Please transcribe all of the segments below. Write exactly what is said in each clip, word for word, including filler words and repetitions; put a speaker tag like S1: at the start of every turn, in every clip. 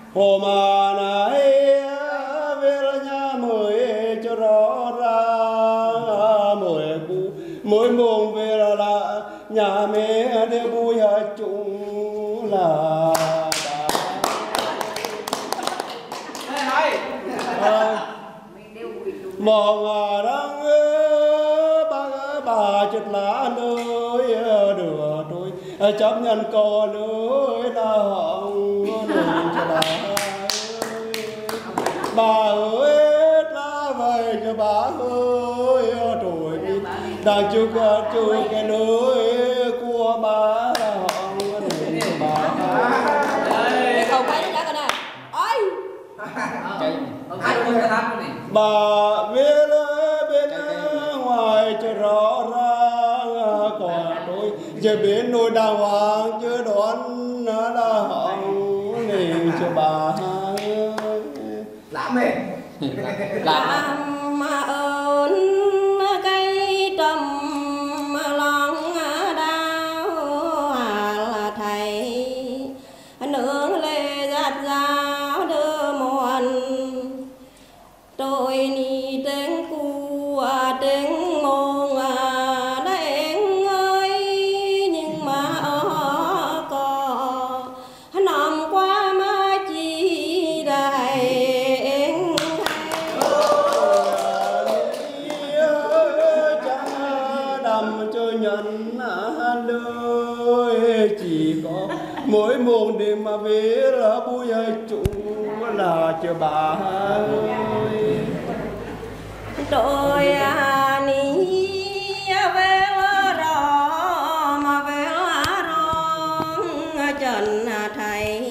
S1: hồ mà này về là nhà mới cho rõ ra mới cũ mới mùng về là, là nhà mẹ để vui chung là mong đang ba bà chật lá nơi đưa tôi chấp nhận có nơi là hỏng đường cho bà bà ơi la vậy cho bà ơi rồi đang chúc chúc cái nơi của bà là hỏng đường cho bà
S2: không phải đó cái này ôi
S1: bà biết bên ngoài cho rõ ràng còn tôi giờ bên nỗi đau hoàng chưa đón là hỏng nên cho bà
S3: làm mẹ
S2: làm ơn cây trầm lòng đau là thầy nương lê giặt giáo đưa muôn tôi ni tiếng cua tiếng ngôn đánh ơi nhưng mà ở có nằm qua mà chỉ đại
S1: đầm cho nhận đời chỉ có mỗi mùng đêm mà về là vui chung là cho bà ơi
S2: tôi ni về rõ mà về rõ trần thầy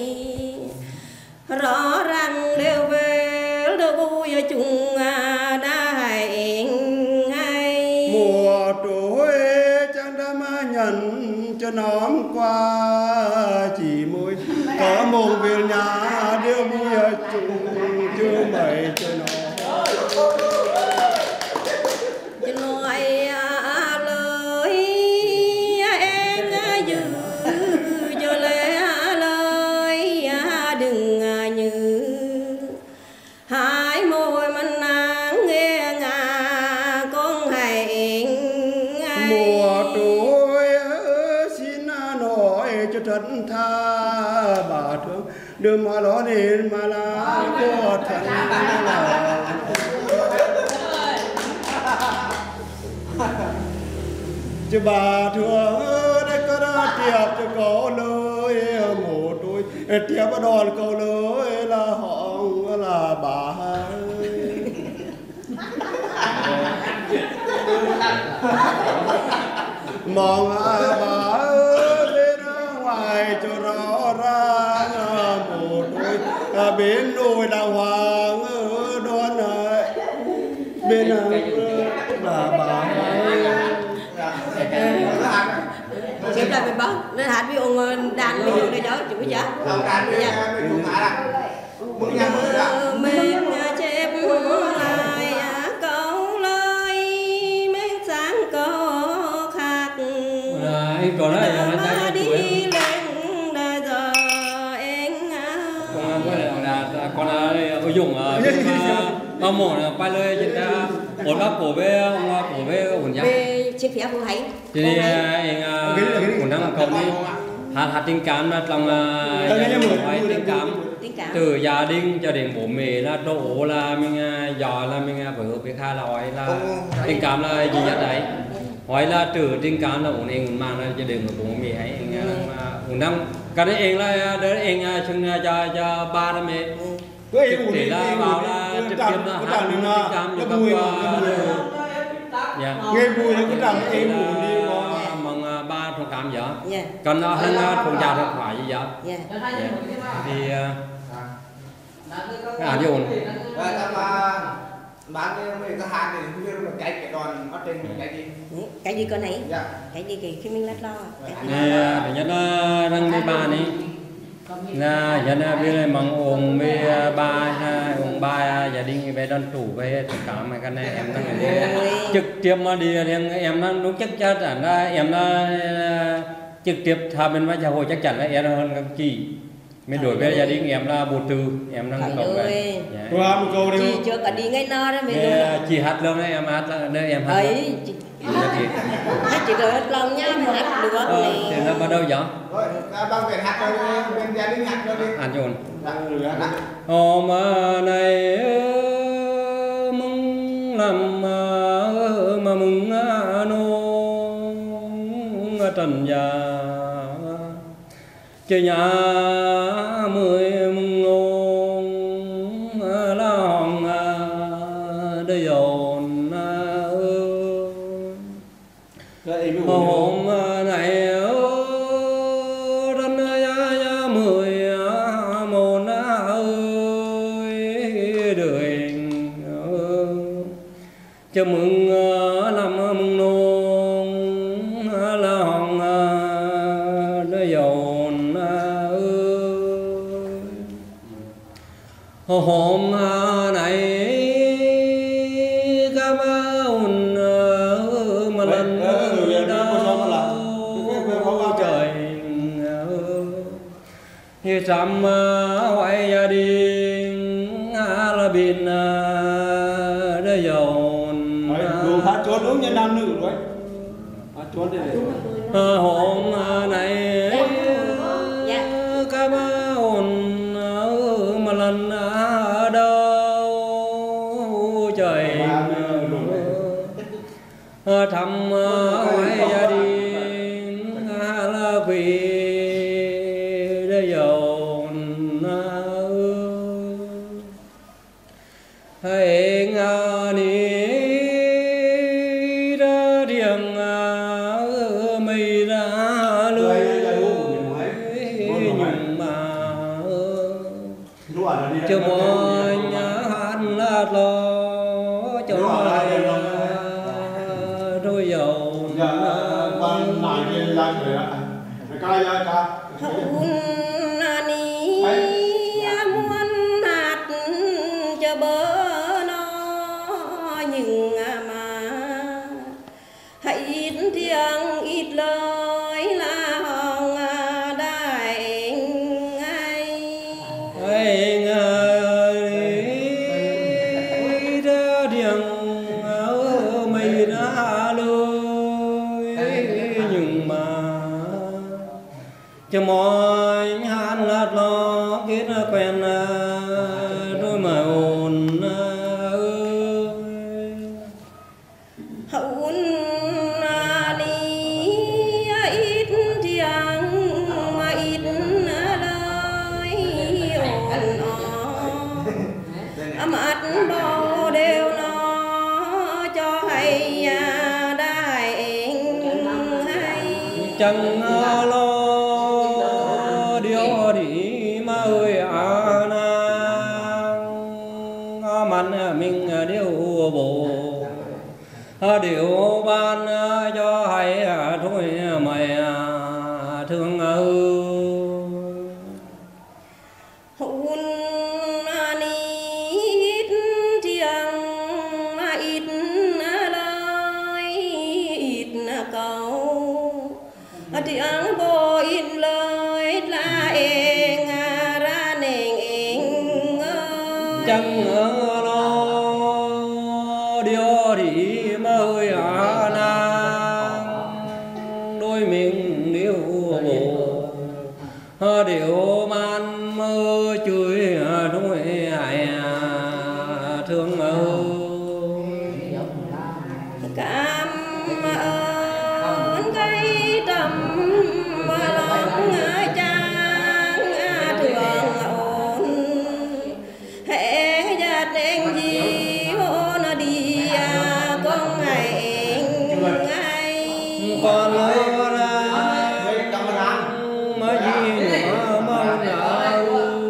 S2: rõ ràng đều về được vui chung đại ngay
S1: mùa trôi chẳng đã mà nhận cho nóm qua chỉ môi có mùng về nhà đều vui chung chưa mày cho nó thân tha bà thương đừng mà lo đến mà là của thần là chứ bà thương đấy có đã tiệp cho có lời một đôi tiệp ở đòn câu lời là họ là bà mong bà cho rõ ràng một đôi bên đôi đàng hoàng đón bên là bà
S2: chém lại với bác nên hát với ông đàn với ông đây đó chủ giá mình chép lại câu lời mấy sáng câu khác
S4: anh còn đấy là
S2: đi lên đời giờ em
S4: con là con là dùng bao mổ là bay lên trên ta một bác cổ về ông cổ về quần giáp
S2: về chiếc phía phụ thấy
S4: thì anh cũng đang cầu đi hạt hạt tình cảm là trong phải tình cảm từ gia đình cho đến bố mẹ là chỗ là mình giỏi là mình phải hợp với khai là hỏi là tình cảm là gì nhất đấy hỏi là trừ tình cảm là ổn anh mang ra cho đừng của bố mẹ ấy anh cũng đang cái đấy anh là đấy anh chừng cho cho ba đứa mẹ để là vào là trực tiếp là hát tình cảm cho các
S1: nghe vui là cái rằng em buồn đi
S4: mong ba thông cảm vậy còn nó hơn thông gia được phải gì vậy thì cái gì ổn
S3: bán cái mấy cái hạt này không biết là cái cái đòn ở trên cái gì
S2: cái gì con này cái gì cái khi mình lát lo
S4: này thứ nhất là răng đi ba này là dân biết mong ông với ba ông ba gia đình về đơn chủ về tất cả mấy cái này em đang trực tiếp mà đi thì em nó đúng chắc chắn là em nó trực tiếp tham bên vai hội chắc chắn là em hơn các chị mình đổi về gia đình em là bột từ em đang cộng về
S1: qua một câu đi
S2: chị chưa cả đi ngay no đó mình
S4: chị hát luôn đấy em hát đây em hát
S2: ấy hát chỉ được lòng nha mình hát được
S4: thì nó bắt đầu gió
S3: rồi bao về hát rồi bên gia đình hát rồi đi
S4: hát chồn hôm nay mừng làm mà mừng nô trần già chơi nhà mười mừng nôn la hòn đây dồn hôm này răn ya mười môn ơi đời chào mừng làm mừng nôn la hòn đây dồn hôm này cảm ơn mà lần trời như trăm hoài gia đình là bên đây dồn
S1: hát trốn đúng như nam nữ rồi hát trốn đây
S4: hôm này cảm ơn mà lần đâu trời thăm hoài gia đình là vì đây dồn hãy ngani ra riêng mây ra lưới nhưng mà chưa mọi hát là lo cho rồi dầu
S1: ban nãy cái là người ạ cái cái cái
S2: hôn ani muốn hát cho bờ nó nhưng mà hãy ít tiếng ít lời là hòn đại ngay
S4: hãy ngài ra điện mây ra lối nhưng mà cho mọi hát lát lo kết quen đôi mà ồn
S2: hôn ani ít tiếng mà ít lời ồn ào mắt bao đều nó cho hay đại hay
S4: chẳng lo điều đi mà ơi à nàng mình mình điều bộ điều ban cho hay thôi mày thương ơi
S2: hôn ani ít tiếng mà ít lời ít câu tiếng bồ ít lời là em ra nền em
S4: chẳng lo điều đi mà ơi à nàng đôi mình điều bộ điều man mơ chuối đôi ai thương ơi
S2: cảm ơn cây trầm lòng trang thường ổn hệ gia đình gì hôn đi con ngày ngày
S4: con lỡ ra mới gì nữa mong nào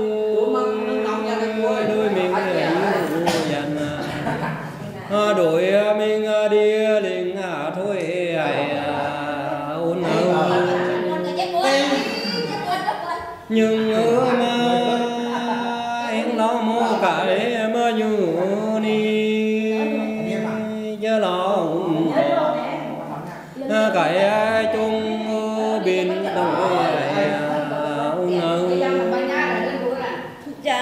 S4: đôi mình dần đổi mình đi liền thôi ai ôn ơi nhưng mà em lo mô cái mơ như ni giờ lòng cái chung bên đôi ôn ơi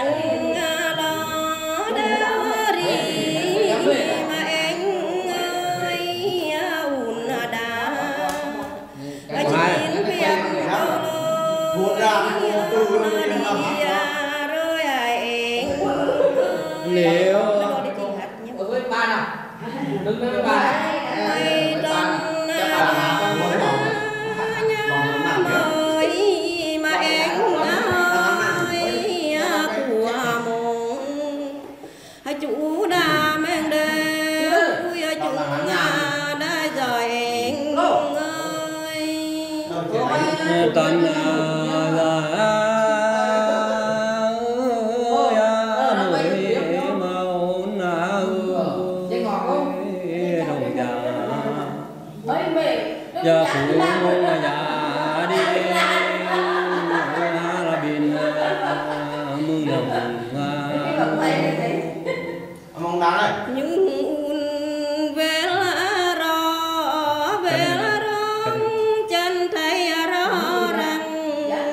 S1: Nếu
S3: với ba nào đứng với ba
S2: chủ đà mang đề vui chúng đã rồi em ơi
S4: tân giờ phụ nhà đi là bên mương đồng
S3: mong đá này
S2: những về là rõ về là rõ chân thấy rõ rằng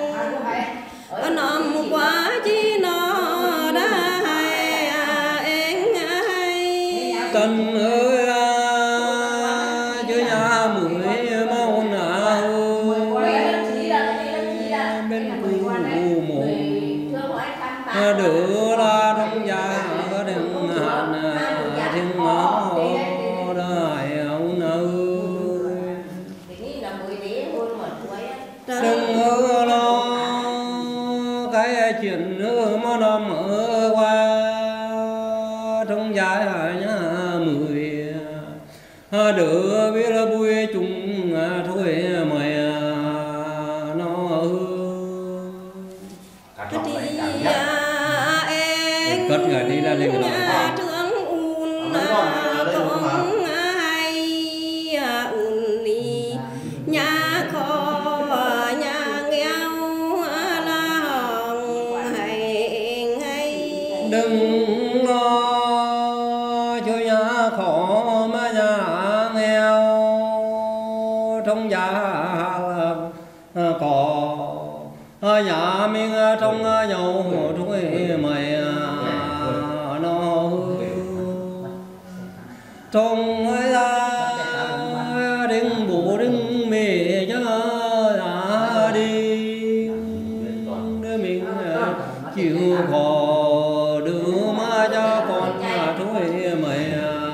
S2: nằm quá chi nó đã hay em hay
S4: tân ơi chứ nhà mười mau nào bên khu mộ đưa ra trong nhà đừng hạn thiên máu đại ông ơi đừng ơ lo cái chuyện nữa mà nằm ở qua trong dài nhà mười đỡ biết là vui chung thôi mày nó cất người đi là lên cái đó
S2: thương un không hay un đi nhà khó nhà nghèo là hồng hay hay
S4: đừng lo cho nhà khó mà nhà nghèo trong nhà có nhà mình trong nhau thôi mày nó trong ra đừng bố đừng mẹ cho ra đi đứa mình chịu khó đưa mà cho con thôi mày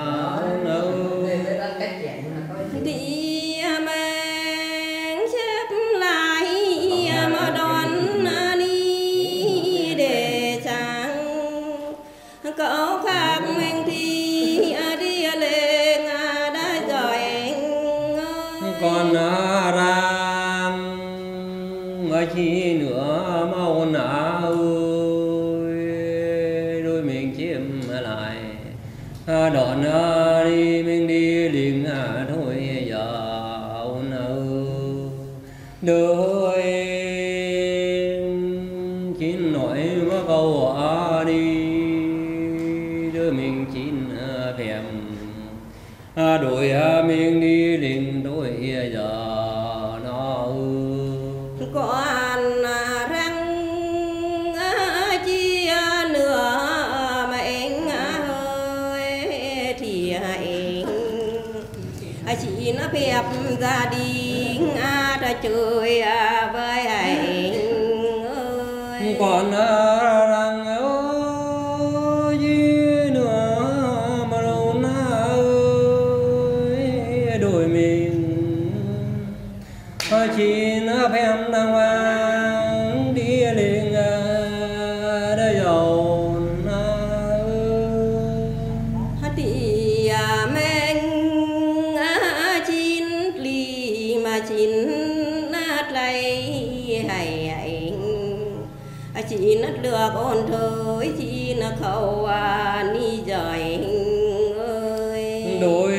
S2: đi mang xếp lại mà đón đi để sang cậu khác mình thì đi lên đã rồi anh ơi
S4: con ra mà chi nữa mau nã ơi đôi mình chiếm lại đón đi mình đi liền thôi giờ ông ơi đôi chín nổi mà câu đi đôi mình chín thèm đôi mình đi liền đôi giờ nó
S2: có ăn răng chia nửa mà anh ơi thì anh chỉ nó phép gia đình đã chơi với anh ơi
S4: còn răng ơi gì nữa mà đâu ơi đôi mình chỉ nó phép đang vang đi liền đây dầu
S2: thì mình chín lì mà chín lấy hay hay chỉ nó được ôn thời chỉ nó khâu ni giỏi ơi
S4: đôi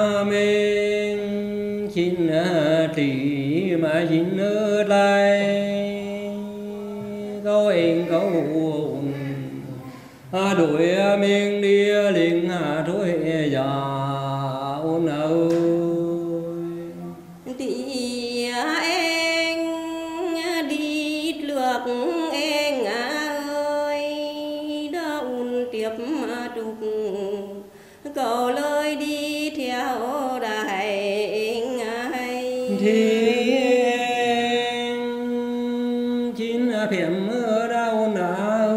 S4: mình chín tỷ mà chín ở lại câu em câu đuổi mình đi liền thôi giờ ôn ơi
S2: thì em đi lược em ơi tiếp trục cầu lời đi theo đại ngài
S4: thiên chín phiểm ở đâu nào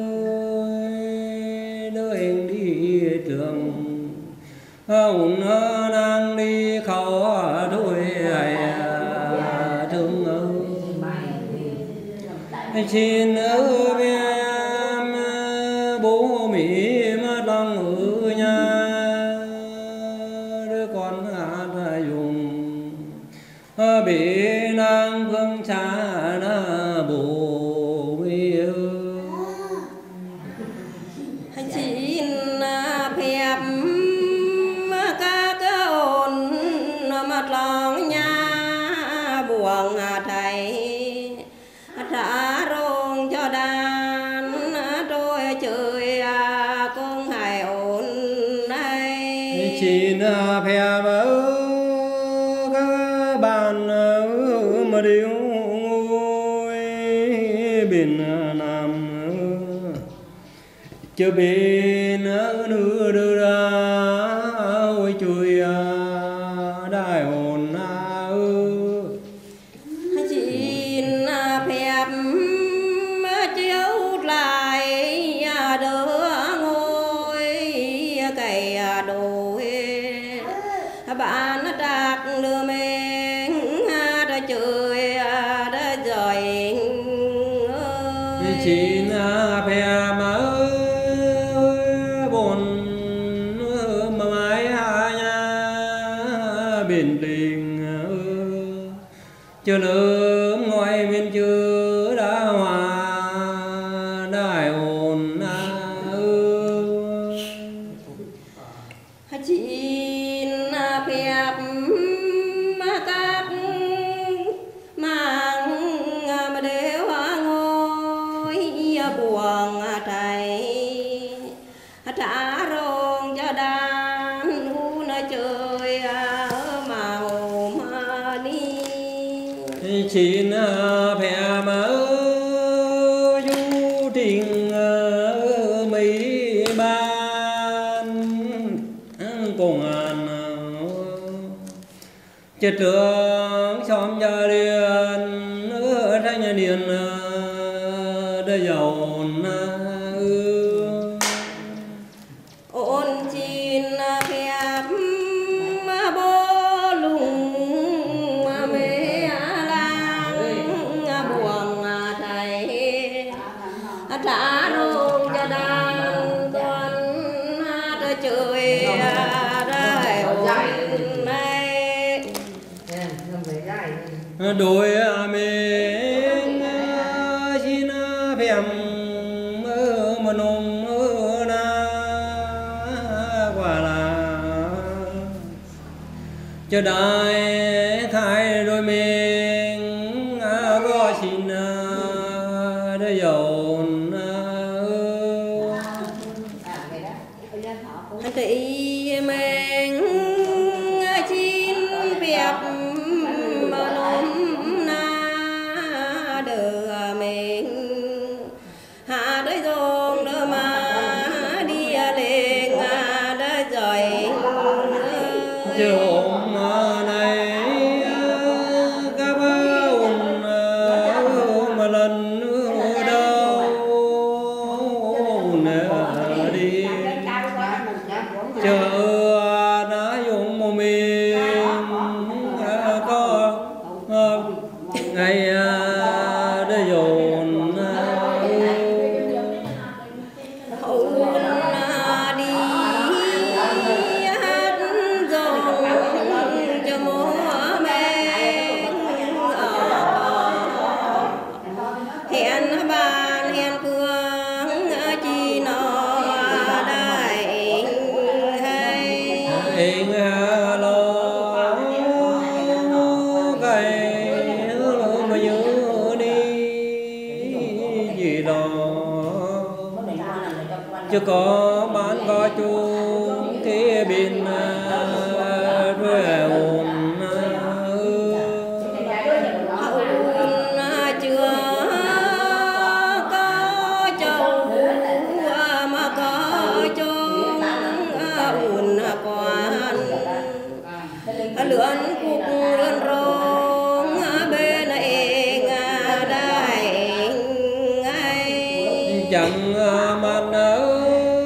S4: đời đi trường hồn đang đi khẩu đuôi thương ơi xin ở em bố mẹ mất lòng ở nhà đứa con hát dùng bị nàng phương xa bố mẹ
S2: xin phép các ôn mất lòng nhà buồn thầy trả rong cho đàn trôi chơi con hài ổn đây
S4: xin phép các bạn mà điếu ngôi bên nam chưa bên nữa đưa ra ôi trời đại hồn
S2: xin phép chiếu lại đỡ ngôi cày đồi bạn trạc đưa mình đã chơi đã giỏi
S4: xin phép bồn mà mãi nhà biển tình chưa lớn ngoài miền chưa đã hòa đại hồn
S2: xin phép các mang mà đều ngôi buồn thầy trả rong cho đàn u nó chơi mà ôm đi
S4: xin phép du trình mấy ban cùng an chết trường xóm gia điền ở ra nhà điền để giàu
S2: ôn xin phép bố lùng mẹ lang buồn thầy trả rong cho đàn con đã chơi đã ổn này
S4: đôi mình xin phép mà nôm na quả là cho đại khai đôi mình có xin để giàu
S2: thì mình xin phép mà nôm na đưa mình hạ tới dòng đưa mà đi lên đã giỏi
S4: chứ hôm nay các bạn mà lần đâu nè đi chờ đã dùng một mình có ngày để dồn
S2: hậu đi hát dòng cho múa men hẹn bàn hẹn phương chi nó đại hay
S4: hình lo cái mà nhớ đi gì đó chưa có bán có chung thế bên rồi hồn
S2: chưa có châu mà có lượn cục lượn rong bên này đại ngay
S4: chẳng mà nỡ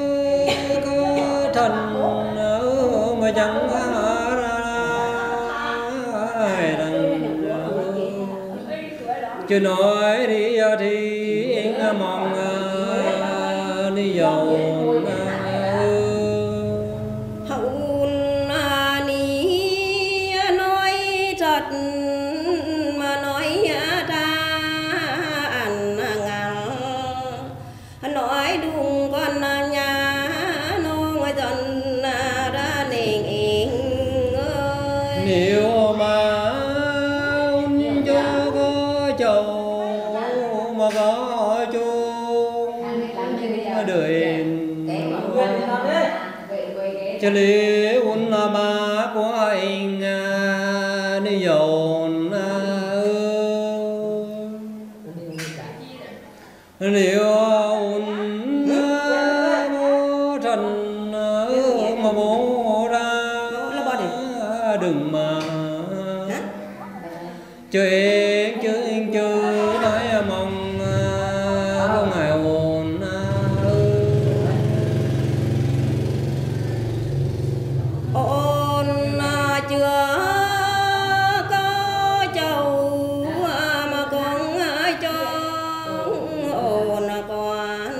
S4: có thân mà chẳng chưa nói đi thì anh mong đi dầu
S2: hậu ni nói thật mà nói ra ăn ngàn nói đúng con nhà nông dân ra nền ơi
S4: nếu mà cho có chầu mà có chung đời cho lý un là má của anh đi dồn nếu un bố trần mà bố ra đừng mà chơi chơi chơi nói mong có ngày ồn
S2: ôn chưa có chầu mà con cho ôn con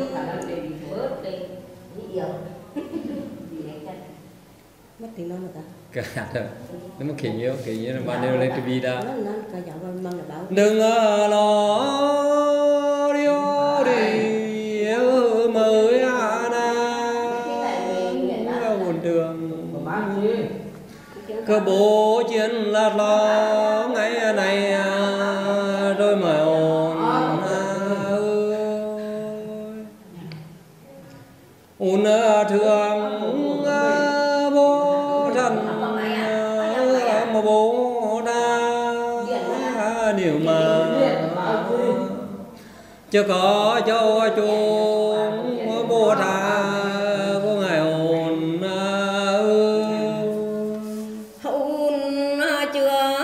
S2: mất tiền đâu mà ta
S4: cả rồi nó mất kiểu nhiều kiểu như là bạn nêu lên tivi đã
S2: đừng
S4: đừng lo điêu đi mới ana buồn đường cơ bố chiến là lo ngày này rồi mà ồn ồn thương bố thân mà bố đã điều mà chưa có châu chuông bố tha có ngày hồn
S2: hôn chưa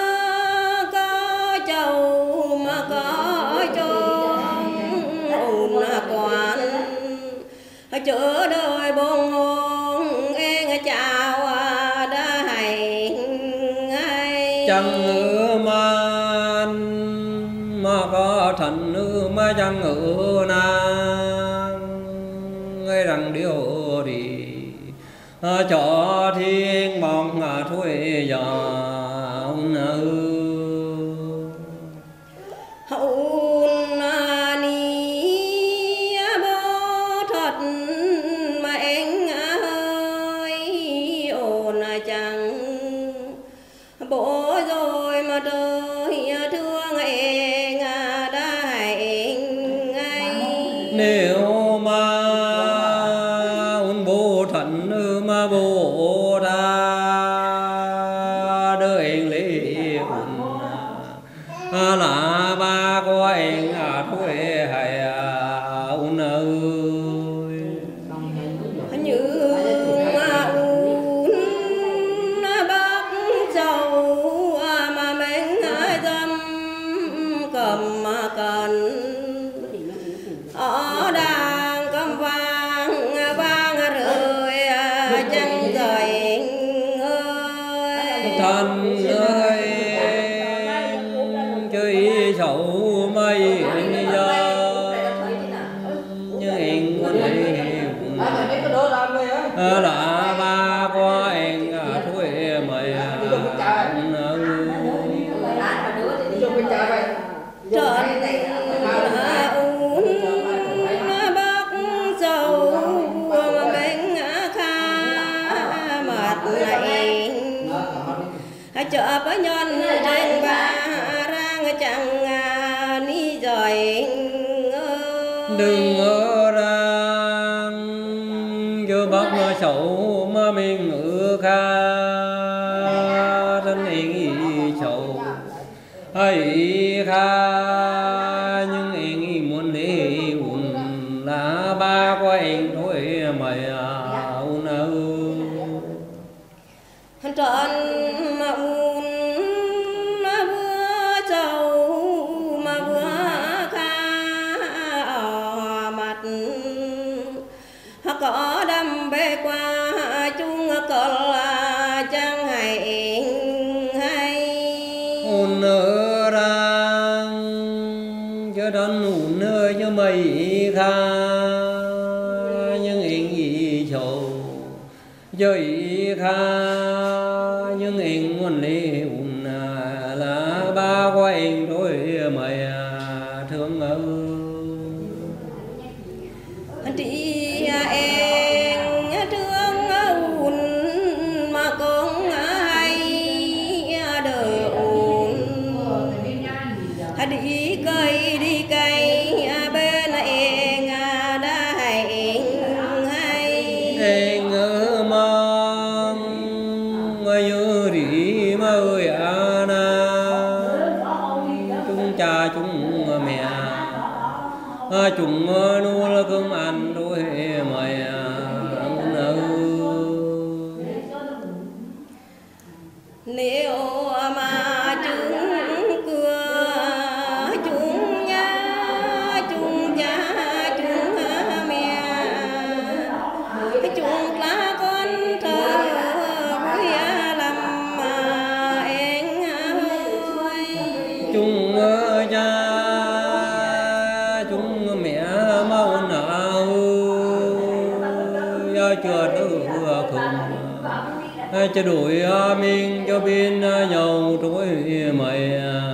S2: có chầu mà có chôn hôn còn chữa đời bông hôn em chào đã hay
S4: chẳng ngữ man mà có thần nữ mà chẳng ngữ nàng ngay rằng điều đi cho thiên mong thuê giờ nữ
S2: hậu ni bố thật mà anh ơi ồn chẳng bố rồi mà đời thương em đại ngay
S4: nếu mà un bố thần nữ mà bố ta đời lý un là ba của anh thuê hay un ơi
S2: như mà un bác dâu mà mình dâm cầm cần ở đang cầm vang vang rơi chân trời ơi
S4: thân ơi chơi sầu mây giờ như anh quân là ba của anh thuê mày
S2: trần uống bác dầu mình kha mặt này chợ với nhân trên ba rang chẳng ni rồi
S4: đừng ở ra cho bác mà sầu mà mình ở kha thân anh sầu hay kha nhưng anh muốn lấy un là ba của anh thôi mày un ơi
S2: trần có đâm bê qua chung cờ chẳng hay hay
S4: ôn nơ rang cho đón ôn nơ cho mày kha nhưng anh ý chầu cho ý kha nhưng anh muốn lấy ôn là ba của anh thôi mày thương ơi
S2: chị em thương ôn mà con hay đỡ ôn đi cây đi cây bên em đã hay hay
S4: anh ở mong như đi mơ à na chúng cha chúng mẹ chúng nuôi cơm ăn đôi mày
S2: nếu mà chúng cưa chúng nhà chúng cha chúng mẹ chúng lá con thơ vui làm em ơi
S4: chúng cha chúng mẹ mau nào chưa đưa cùng cho đổi mình cho bên nhau trôi mày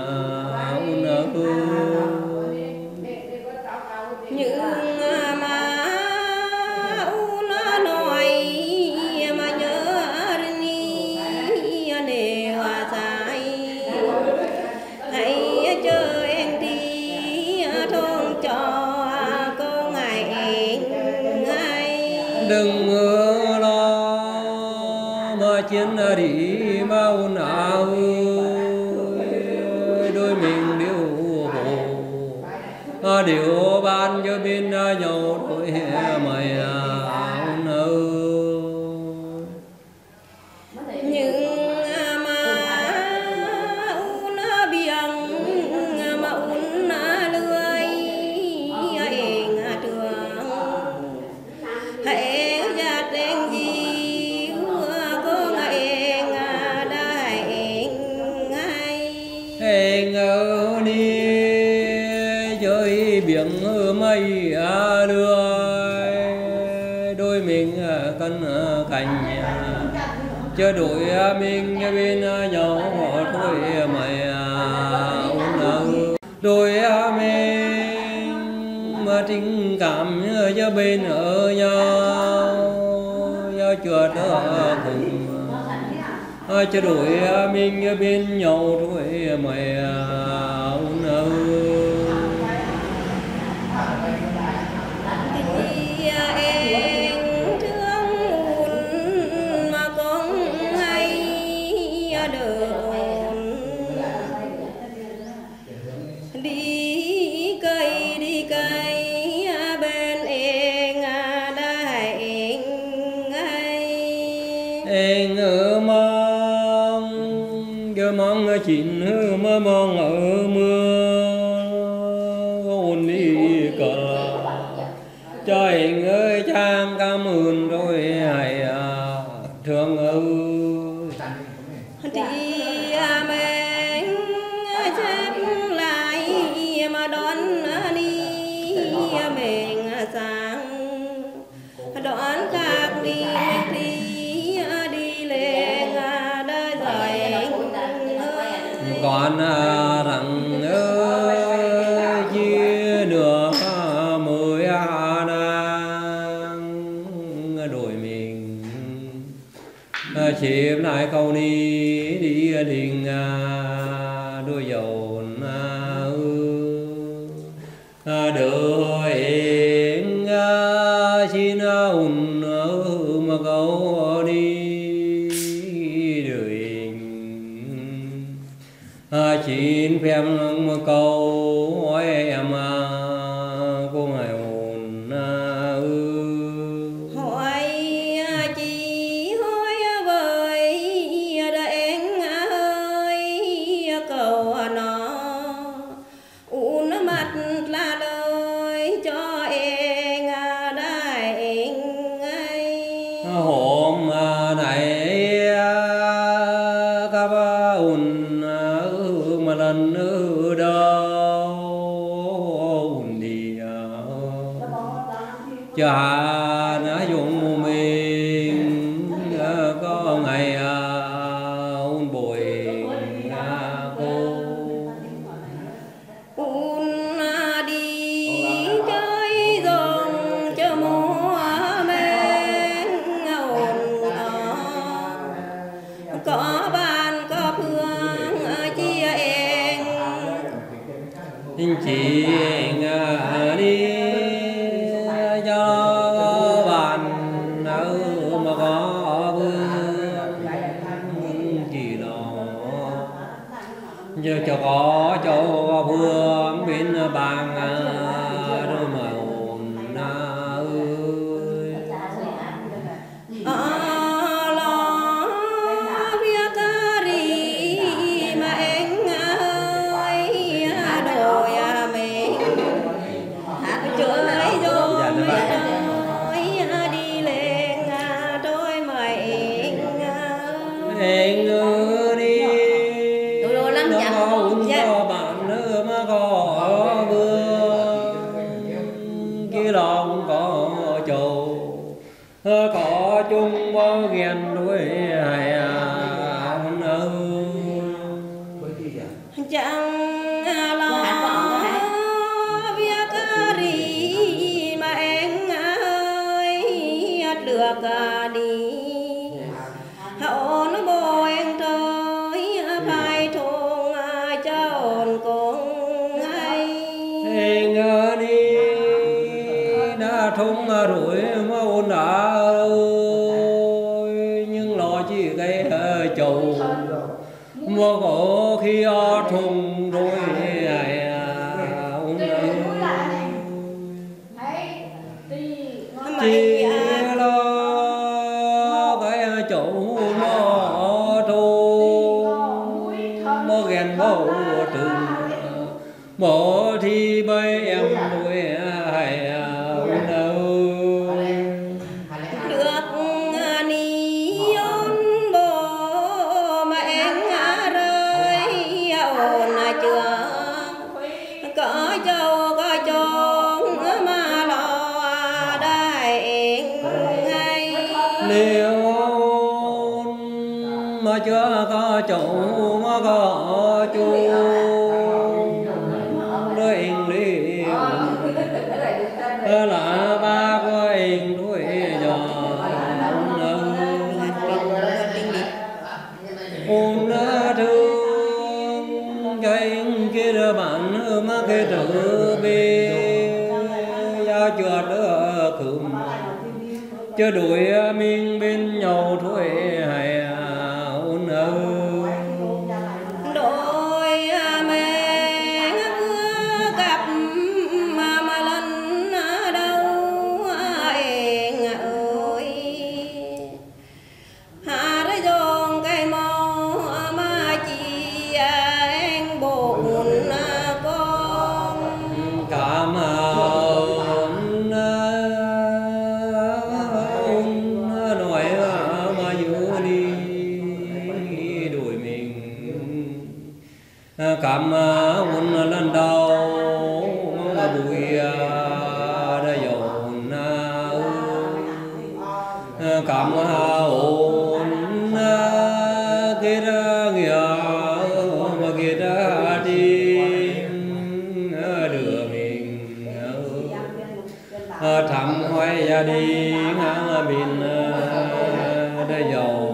S2: nhưng mà u nó nói mà nhớ đi để hòa giải hãy chờ em đi thôn cho có ngày ngày
S4: đừng lo mà chiến đi mau nào đôi mình điệu hồ điệu ban cho bên nhau đôi mày
S2: nhưng mà un biển mà un lưới em trường hãy ra tên gì có ngày đã hay
S4: hẹn ở đi chơi biển mây lưới đôi mình cân cành chờ đổi mình bên nhau thôi mày đôi mình mà tình cảm cho bên ở nhau do chưa đỡ cùng cho đổi mình bên nhau thôi mày
S2: đi cây đi cây bên em đã hẹn hay
S4: em ở mong giờ mong chín mơ mong ở mưa ôn đi cờ cho em ơi trang cảm ơn rồi hãy thương ơi
S2: đi mình xếp lại mà đón đi mình sáng đón khác đi đi đi lên đời rồi
S4: còn rằng ơi chia nửa mới đang đổi mình chìm lại câu đi đi đình đôi dầu đời xin ùn mà câu đi đời xin phép một câu em cô ngài ổn
S2: hỏi chị hỏi với đèn ơi cầu nó u nó mặt là lời cho em
S4: chờ hạ nó dùng mình có ngày un bồi cô
S2: un đi chơi dòng cho mùa men ồn có ban có phương chia em
S4: chị đi cho bạn ở mà có vương gì đó giờ cho có cho vương bên bàn rồi mà ồn ơi
S2: à lo việc đi mà anh ơi đôi mình hát chơi rồi mới đi lên đôi mày
S4: anh ơi đi
S2: đồ đồ lắm dạ
S4: cho bạn nữa mà có vương kia lòng có trầu có chung bao ghen đuổi hay ơi
S2: chẳng lo việc đi mà anh ơi được đi hậu nó bồi anh tới phải thùng cho ổn cùng hay
S4: anh ơi đi đã thùng rồi mà ôn đã ơi nhưng lo chỉ cái chầu mà có khi ở thùng rồi ai ôn chỉ lo cái chỗ nó thùng mà ghen bầu trường mộ thì bây em nuôi hay
S2: được ni ôn bồ mà anh rơi ồn chưa có châu có chốn mà lo đại hay
S4: nếu mà chưa có chỗ mà có chú đôi đi là ba của anh đuổi giò ôm nó thương cái kia đứa bạn mà cái tự bê giao chưa đỡ khửm chưa đuổi mình bên nhau thôi hay ôn ơi
S2: đôi mẹ gặp mà mà lần đâu anh ơi hà đã dòng cây màu mà chỉ anh buồn con
S4: cảm ơn nói mà giữ đi đuổi mình cảm ơn lần đầu mà bụi đã dồn cảm ơn kia ra nghĩa mà kia ra đi đưa mình thăm hoài gia đình bên đã dồn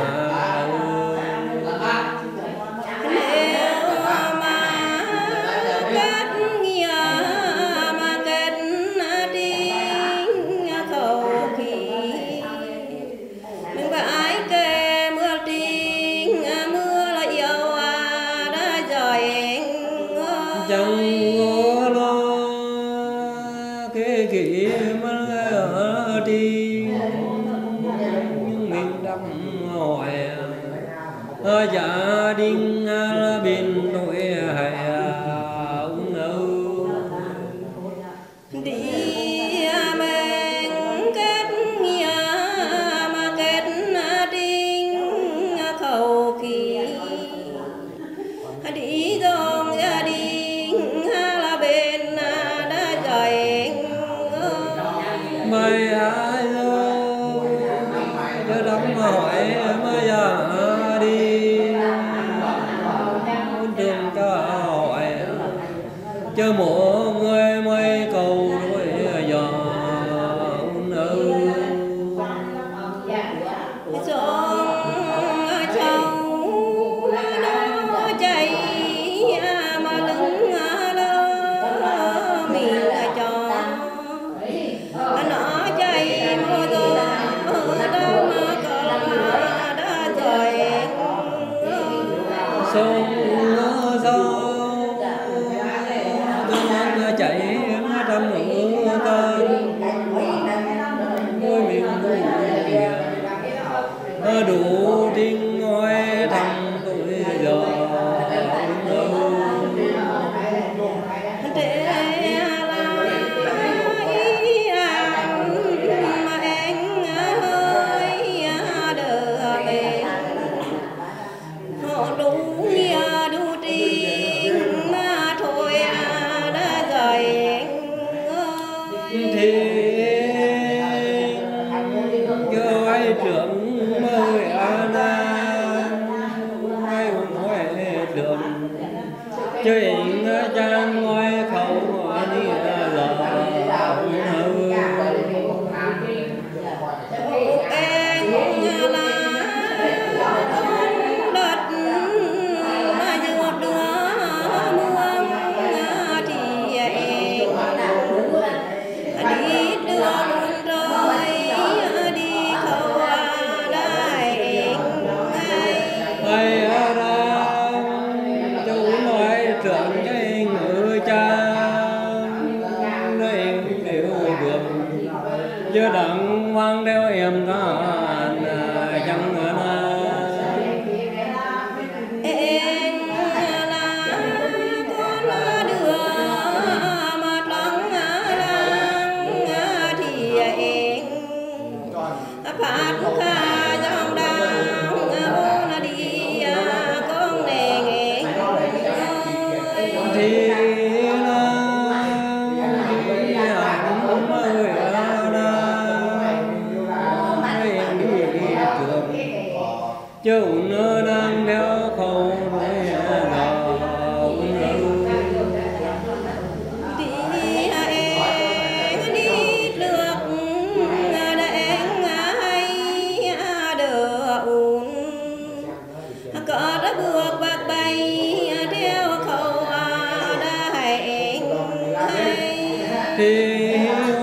S4: chẳng có lo cái kỷ mà ở đi nhưng mình đắm hoài gia đình bên nội hay ông ơi
S2: đi mình kết nghĩa mà kết đinh khẩu kỳ đi dòng gia đình là bên đã dạy
S4: mày ai cho đóng hỏi mới ra đi đường cho hỏi cho mỗi người mới cầu đôi giờ nữ sông sâu cơn chảy trăm mưa cơn môi miệng đủ đủ tiếng nói thầm tuổi giờ chơi trang ngôi khẩu đi lờ chưa đặng hoang đeo em có chẳng na
S2: em là con đưa mà trắng lăng thì em phát ca dòng đau ôn đi con nè
S4: thì chứ nó đang đeo khẩu đôi gò
S2: đi em đi lược đánh hay đỡ ủn có đã bước bạc bay theo khẩu đại hay
S4: thì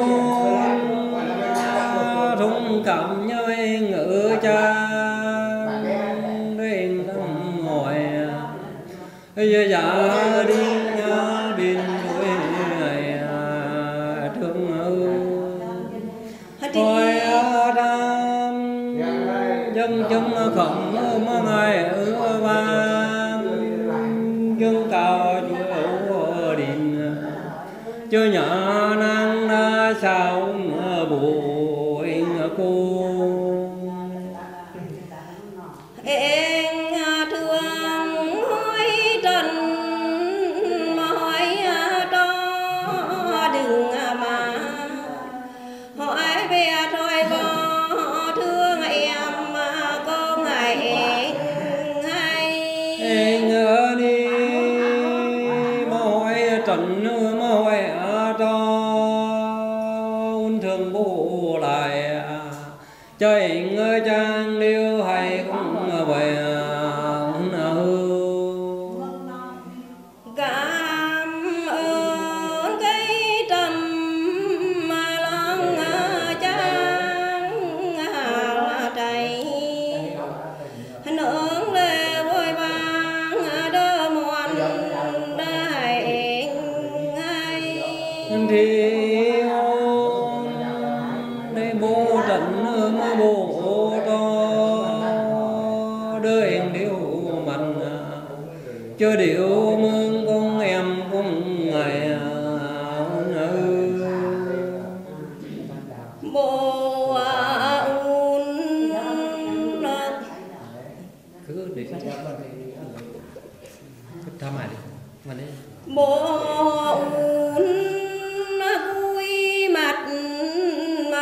S4: thung cảm nhau ngữ cha giờ dạ đi biên đuổi này thương ơi đam dân chúng khổng mà ngày ở vang dân cao chúa điện chưa nhỏ năng đã sao bụi cô trần mơ hoài to thương bố lại chơi ngơi trang điêu hay cũng về
S2: cảm ơn cái trầm mà lòng trang trầy nướng lệ vội vàng đơ muôn
S4: thì đây bố trận mơ bố to đời điệu mạnh chưa điệu mừng con em cũng ngày
S2: bố un
S4: cứ để tham hại đi mà đấy
S2: bố un vui mặt mà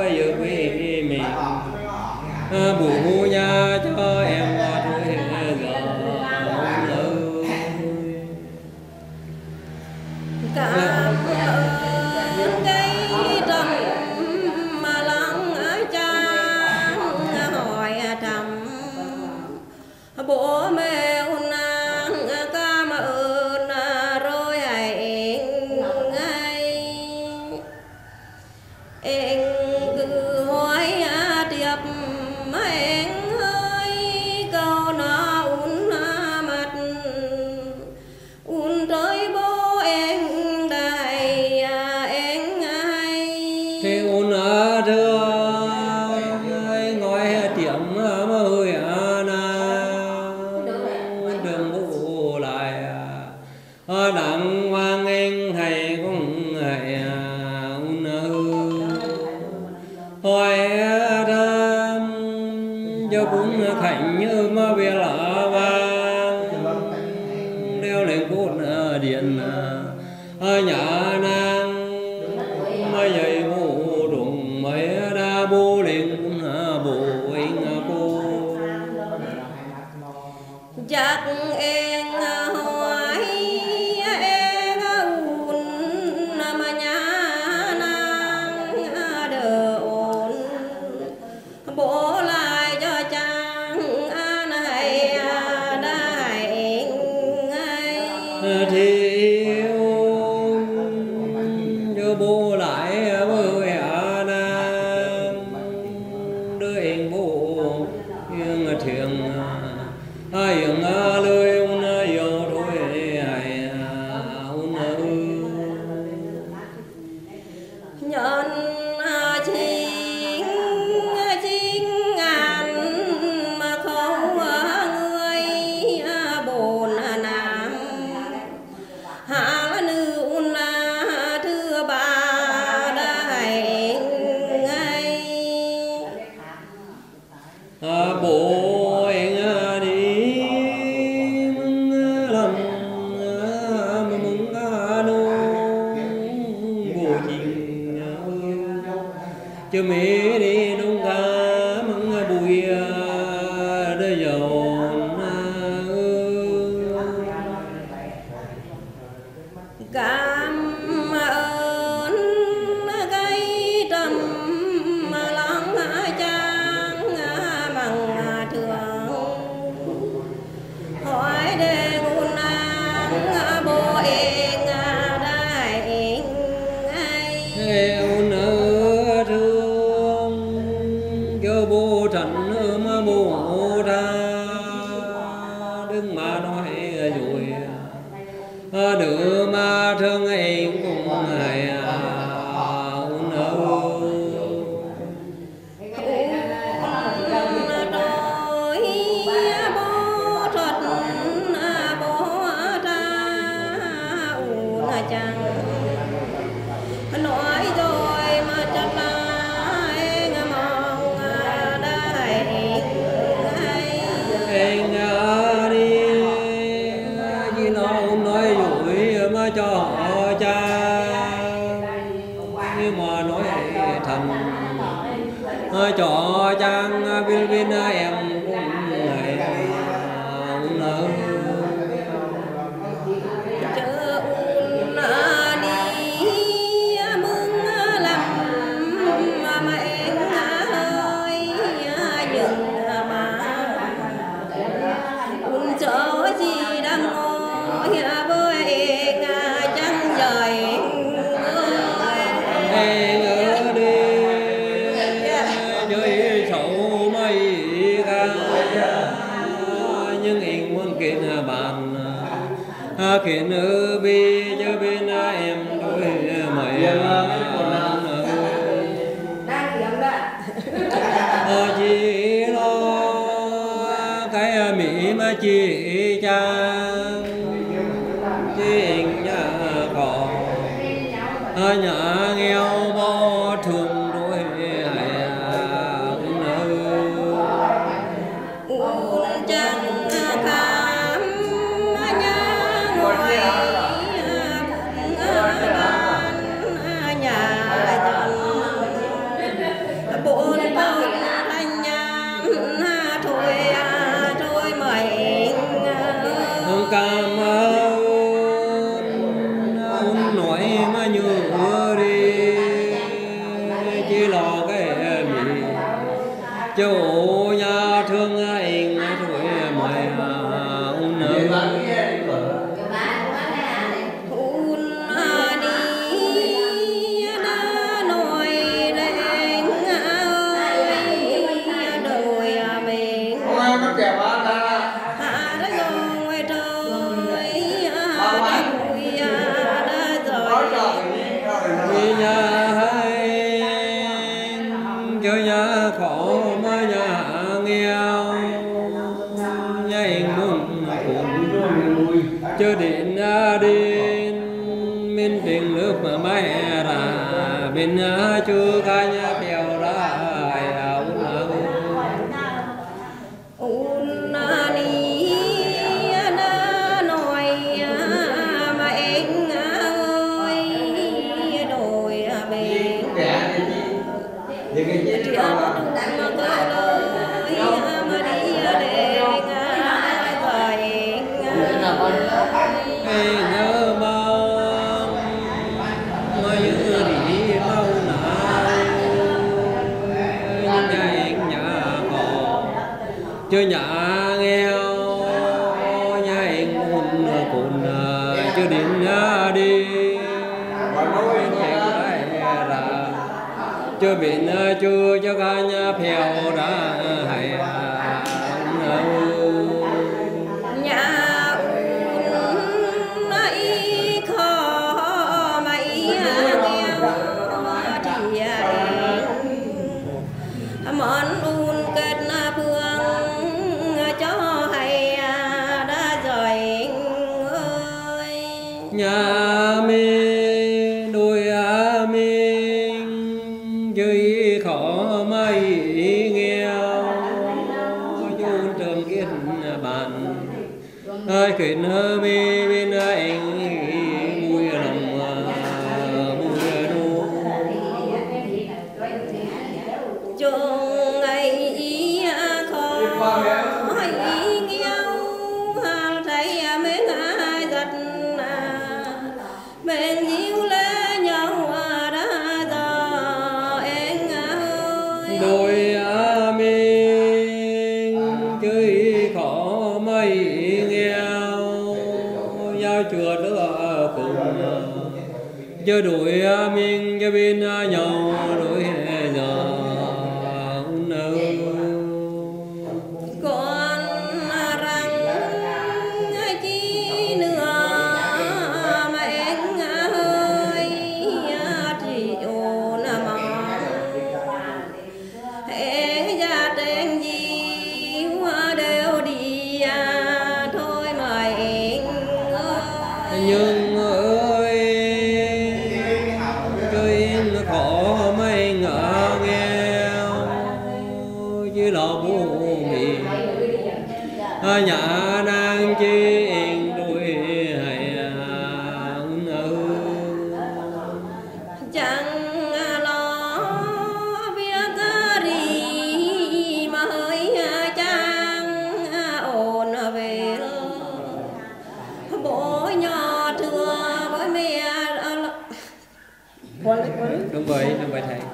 S4: bây giờ quý mình bù nhà cho em thôi giờ
S2: cảm ơn cây trầm mà lắng trang hỏi thầm bố mẹ ôn nang cảm ơn rồi hãy ngay em cứ hỏi tiếp mà em ơi câu nó uốn mặt uốn tới bố em đây em ai
S4: thì uốn đưa ngồi tiệm mà hơi đặng hoàng anh hay cũng hay un hỏi đam cho cũng khảnh như mà về là vang đeo lên cốt điện nhà nàng mấy giày ngủ đụng mấy đa bố lên cũng bộ anh cô
S2: chắc em hỏi em ôn mà nhà nàng đỡ ổn bố lại cho chàng an hay đại ngay
S4: thì cho bố lại với nàng đưa em bố nhưng thiêng ai những lời un yêu thôi ai un
S2: nhân chính chính ngàn mà không người bồn nam hạ nữ un thứ ba đại ngay
S4: bố anh đi làm mừng nô bố chinh chứ mẹ đi đông ca mừng bùi đời giàu
S2: cảm ơn cây trầm mà lắng trang bằng thường hỏi để ngôn nang bố em đại ngay
S4: un thương cho bố trần mà bố ra đừng mà nói rồi đứa mà thương em cũng hay un
S2: nói rồi mà chắc là em mong đại ngay
S4: anh đi vì nó nói dối mà cho họ cha nhưng mà nói thành cho chàng viên viên em cũng ngày un
S2: chớ un đi mừng lắm mà em ơi dừng mà un chớ gì đang ngồi với em chẳng rời
S4: anh ở đi chơi sầu mấy ca nhưng anh muốn kiện bàn kiện ở bi cho bên em đôi mày chỉ lo cái mỹ mà chỉ chàng chỉ anh nhà cỏ nhà nghèo bo thường đôi hay
S2: un chẳng khám nhà ngồi ban nhà bốn câu thanh nhàn thôi thôi mày
S4: cảm ơn nói mà nhớ đi chỉ lo cái gì chỗ nhà thương anh thôi mày un chưa đến đến mình tình nước mà mai ra bên chưa khai nhà bèo ra
S2: un ni na nói mà anh ơi đôi bên chuyện mà cơ lời mà đi để
S4: nhớ mong mà nhớ đi mau nào nhà nhà họ chơi nhà nghèo nhà anh hôn cồn chưa đến đi chưa biển chưa cho cả nhà phèo đã hay
S2: món un kết phương cho hay đã rồi ơi
S4: nhà mình đôi mình chơi khó mấy nghèo chôn trường kiến bàn ơi kiện hơ mi bên anh mùi lòng mùi đô
S2: chung ngày ý khó hay nghèo thấy mấy ngài giật bên nhiêu lẽ nhau đã giờ anh ơi
S4: đôi mình chơi khó mấy nghèo giao chùa nữa cùng chơi đuổi mình cho bên nhau đuổi giờ
S2: con rằng chi nữa mà anh ơi chỉ ồn mong hãy ra tên gì đều đi thôi mà anh ơi
S4: nhưng ơi chơi khó mấy ngỡ nghèo chứ lo bố mì nhà đang chi đôi hay
S2: chẳng lo việc gì mà hơi chẳng ồn về bố nhỏ thưa với mẹ
S4: đúng vậy đúng vậy thầy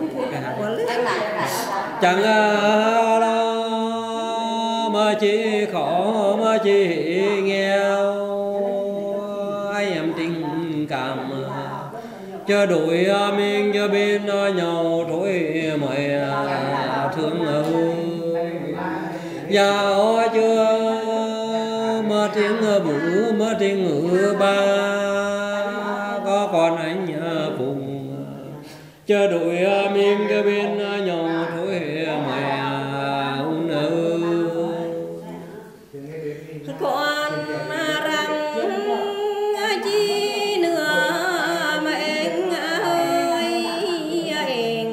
S4: chẳng lo mà chỉ khó mà chỉ nghèo ai em tình cảm cho đổi mình cho bên nhau thôi mày thương ơi già chưa mà tiếng bủ mà tiếng ngữ ba có con anh cùng cho đổi mình cho bên nhau thôi mày
S2: con rằng chi nữa mà anh ơi anh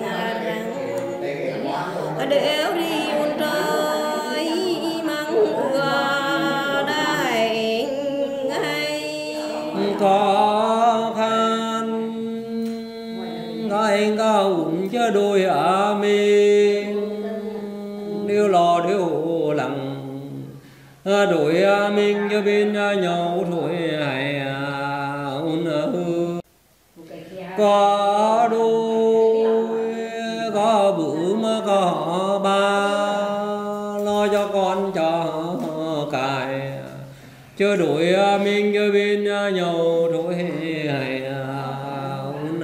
S2: rằng đều đi un trời mong ưa đại hay
S4: khó khăn có anh có ủng cho đôi ở mình điêu lò điêu lặng đổi mình cho bên nhau thôi hay ôn có đôi có bự mà có ba lo cho con cho cài chưa đổi mình cho bên nhau thôi hay ôn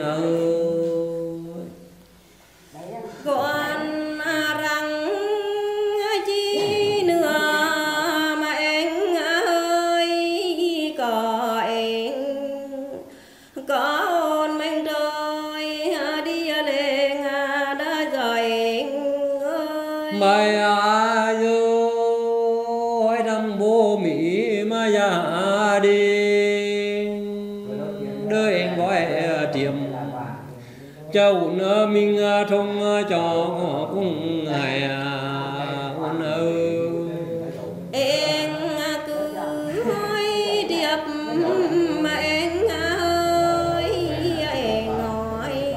S2: con rằng chi nữa mà anh ơi có anh có ôn mình rồi đi lên đã rồi anh ơi
S4: mày à dô hỏi đâm bố mỹ mà gia đình đứa em gọi tiệm châu nữa mình thông cho cũng ngày ôn ơi
S2: em cứ hỏi điệp mà em ơi em nói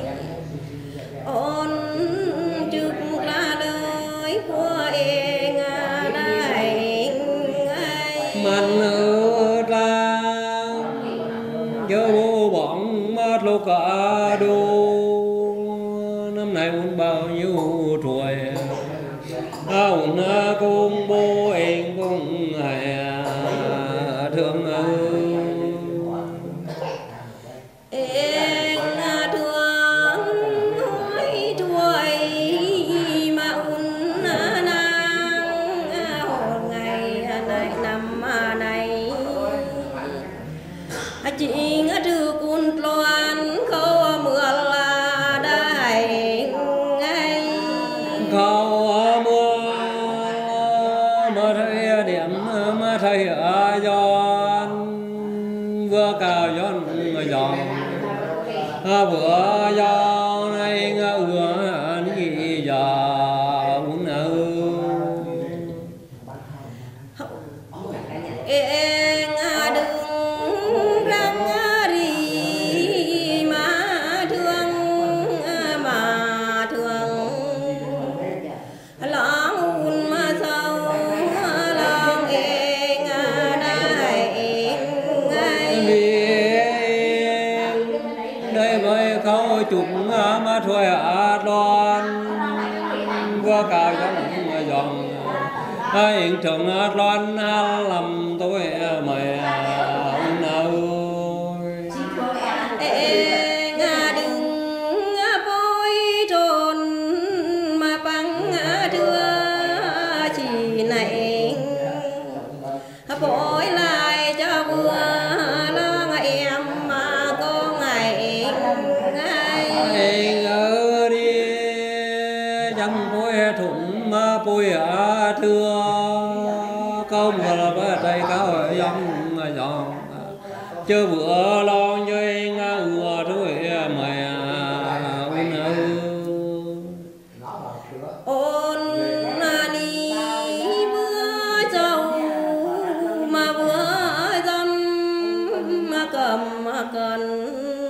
S2: ôn trước là lời của em đây
S4: mình ở ra chớ bố bỏng mất lúc cả đô năm nay muốn bao nhiêu tuổi ôn cùng bố em cũng hay thương ơi
S2: em thương hỏi tuổi mà ôn nàng hồn ngày này năm này chị trừ cun loan khâu mưa là đại ngay
S4: khâu mưa mà thấy điểm mà thấy ở giòn vừa cao giòn giòn vừa giòn này ưa nghĩ giờ muốn
S2: em đừng răng đi mà thương mà thương lòng un mà sâu lòng em đây
S4: đây với khâu chúng mà thôi à đoan vừa cao giòn giòn anh thường loan lầm tôi mày ơi
S2: em đừng bối trồn mà bằng đưa chỉ này bối lại cho vừa lo em mà có ngày
S4: anh ở đi chẳng bối thủng mà bối à thưa không là bà tay cao ở dòng giòn chưa bữa lo cho anh ưa thôi mày ôn
S2: ôn đi vừa dâu mà vừa dâm mà cầm mà cần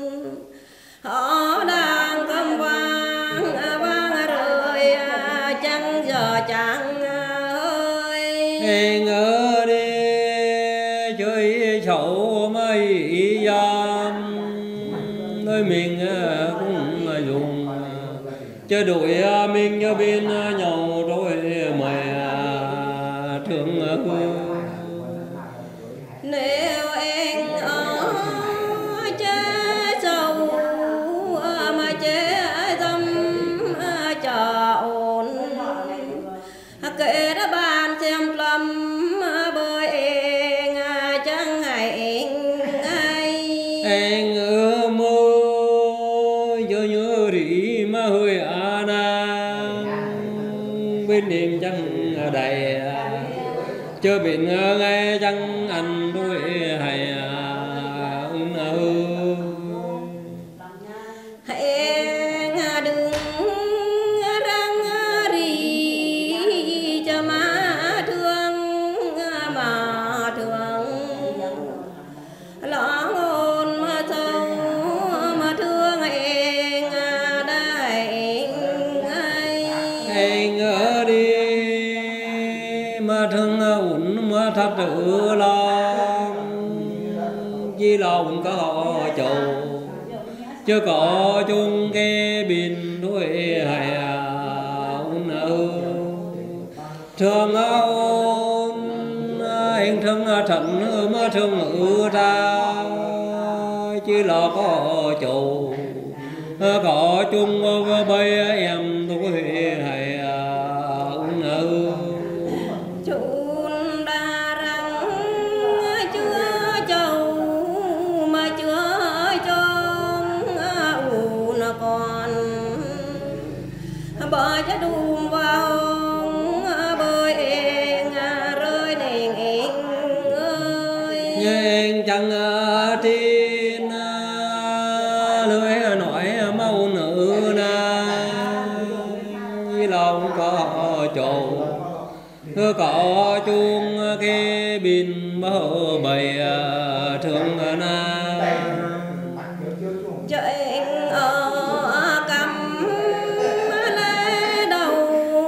S2: họ đang cầm vang vang rồi chẳng giờ chẳng ơi
S4: anh ở đi chơi chậu mấy giam nơi mình cũng dùng chơi đuổi mình ở bên nhau rồi mày thương ơi
S2: nếu em ở chế dâu mà chế dâm cho ổn kể đã bàn xem lâm bởi em chẳng ngày ngay
S4: anh ở mơ nhớ nhớ đi mà hơi à na bên em chẳng đầy chưa bên ngay chẳng anh đôi hay ôn ơi
S2: em đừng răng đi cho má thương mà thương lòng hồn mà sâu mà thương em đây
S4: anh ở đi thật tự lòng chỉ lòng có chầu chưa có chung cái bình đuôi hay ôn ơ thương ôn anh thương trận mà thương ngữ ta chỉ là có chầu có chung bây em tuổi hay ôn ơ
S2: chun đa răng chưa chầu mà chưa chôn ù nó còn bởi cho đùm vào bơi ngà rơi nền ơi
S4: nhưng chẳng tin lưới nói mau nữ na lòng có chỗ có chung cái bình bờ bầy thương na
S2: chạy ở cầm lê đầu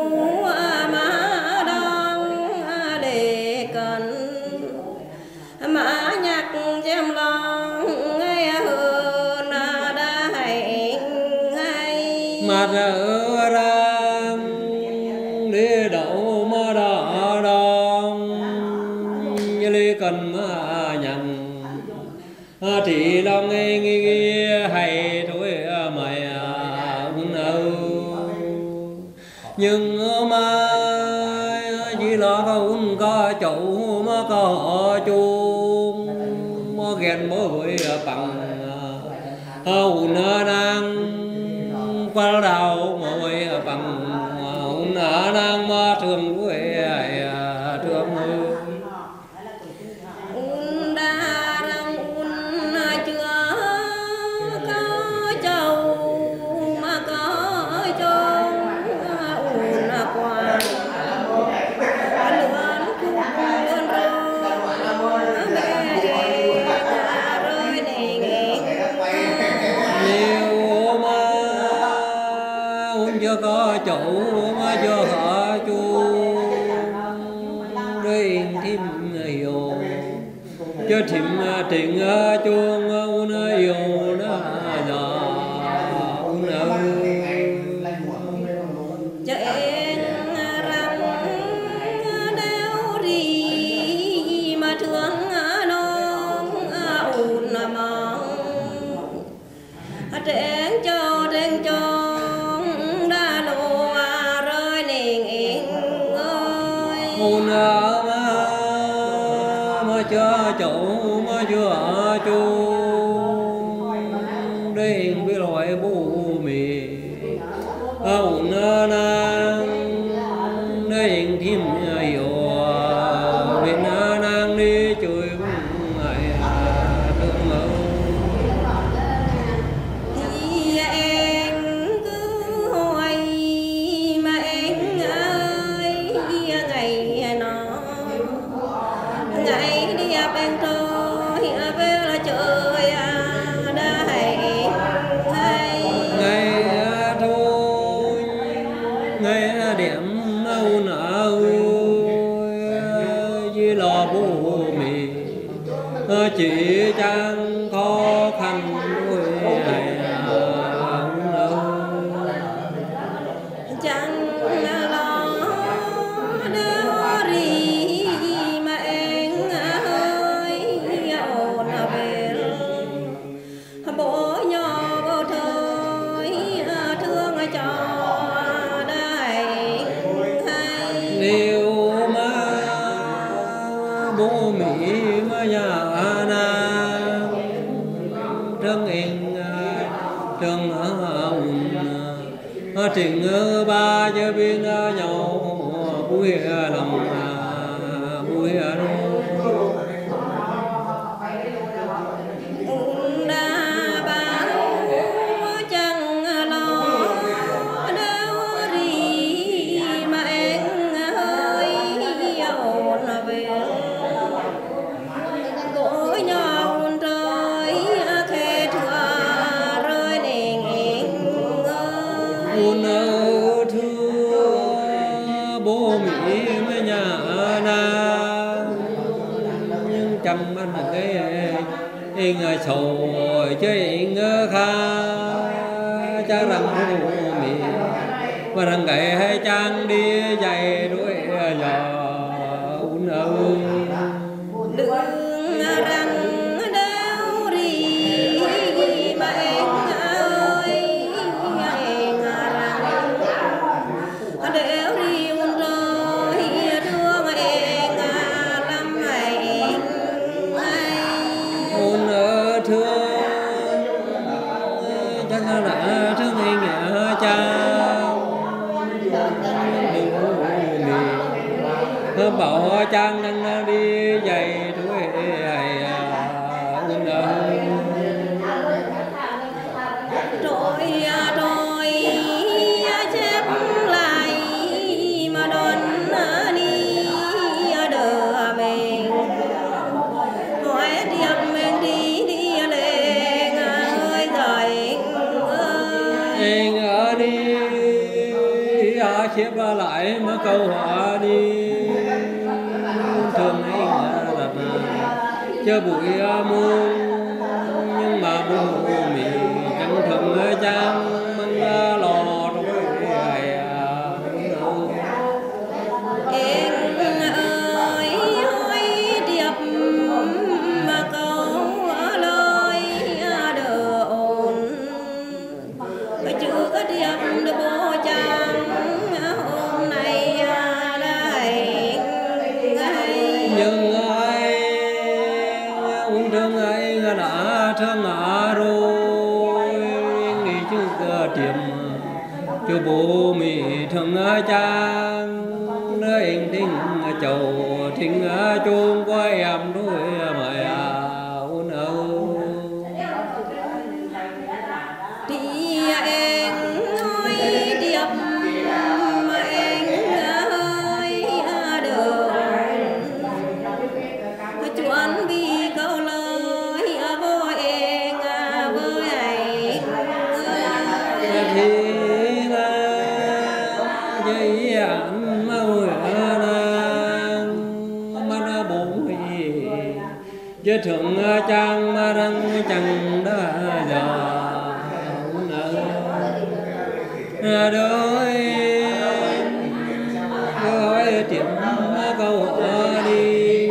S2: má đông để cần má nhạc chém lòng ngay hơn đã hay hay
S4: mặt ở răng đi đậu mơ đỏ đong như ly cần mà nhận thì lòng nghe nghe hay thôi mày âu nhưng mà chỉ lo không có chủ mà có chung mà ghen mới với bằng hầu nơ đang qua đầu mỗi bằng hầu nơ đang mà thương với thương
S2: un đa răng un chưa có chầu mà có chôn un quan lươn cung lươn rô mẹ rơi nền
S4: nhiều mà un chưa có chỗ mà chưa họ chung đây thêm hiểu cho thìm tình chuông un yêu nó là un
S2: cho em răng đeo đi mà thương non ùn mong trên cho trên cho đã lộ rơi nền ơi
S4: un mà mà cho chỗ mà chưa chung đây biết loại bố mì un nang đây thêm hiểu bên nang đi chơi ngày thương mơ
S2: thì em cứ hỏi mà em ơi ngày nó ngày đi bên tôi về là trời đã hay hay
S4: ngày thôi ngày điểm âu nợ với lo bố mì chỉ chẳng khó khăn đuôi hay
S2: chẳng lo đưa đi mà em ơi ồn về bố nhỏ bố thời thương cho đại hay
S4: nếu mà bố mì mà nhà na trân yên trân ồn tình ba cho bên nhau vui lòng vui
S2: un đa bao chẳng lo đâu đi mà em ơi ồn về gỗ nhau trời khe thua rơi nền ơi
S4: un thương bố mì với nhà na chăm bên cái in sầu chơi in kha cha rằng mì và rằng cái hay trang đi dày đuôi giò un ơi
S2: đường răng đau đi mà em ơi em răng đau đi un rồi thương em lắm em
S4: un thương chắc là thương anh cha bảo trang năng đi dày đuôi ai un ơi
S2: rồi rồi chép lại mà đón đi đỡ mình hỏi điệp mình đi đi lên ơi rồi
S4: anh ở đi chép lại mà câu hỏi đi thương anh đặt chơi bụi muôn nhưng mà buồn mì chẳng thầm trang măng lò đôi ai
S2: em ơi ơi điệp mà câu lời đỡ ồn chưa có điệp được bố chàng hôm nay đây
S4: nhưng ai uống thương ai đã thương ngã rồi đi chưa tiệm cho bố mì thương trang nơi anh tình chầu thình chôn qua em đôi mày un ơi
S2: đi em ơi điệp mà em ơi được chuẩn bị câu lời với em với anh
S4: thì là dây ảnh màu nàng mà nó bụng gì chứ thượng trang mà răng chẳng đã giờ đôi đôi tiệm câu đi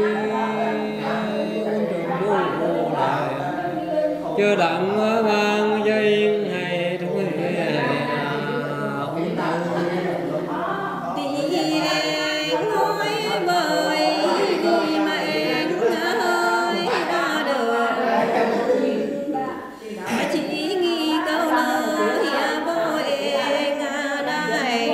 S4: chưa đặng vang dây ngày thôi
S2: đi em nói với mà em ơi được chỉ nghĩ câu lời với em đây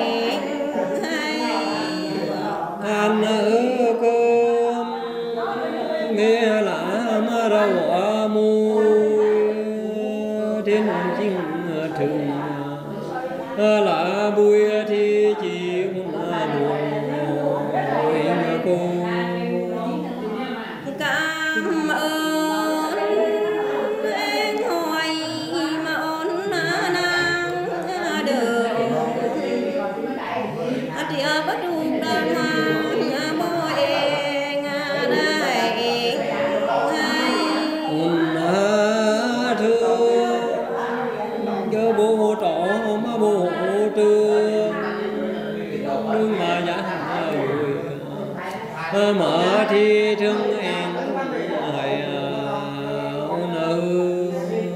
S4: ăn ở cơm nghe là mà đâu mua thiên chinh thường là vui thì chỉ muốn buồn cô
S2: cảm ơn em hỏi mà ôn nàng được địa bất đủ đơn hoàng môi em đây
S4: un thương cho bố trọ mà bố trương đương mà giá rồi mở thì thương em hay un ơi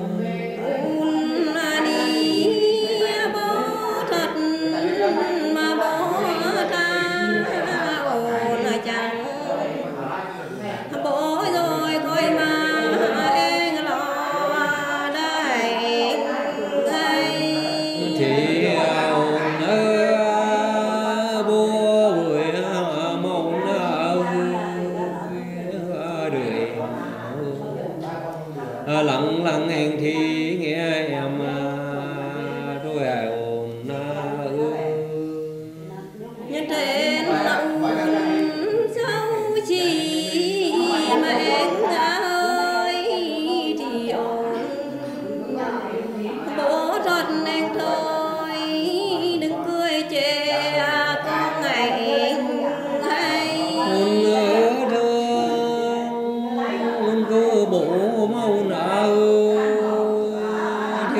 S2: un đi bố thật mà bố ta ôn chẳng bố rồi coi mà em lo đây
S4: thì un ơi bố vui mong ơi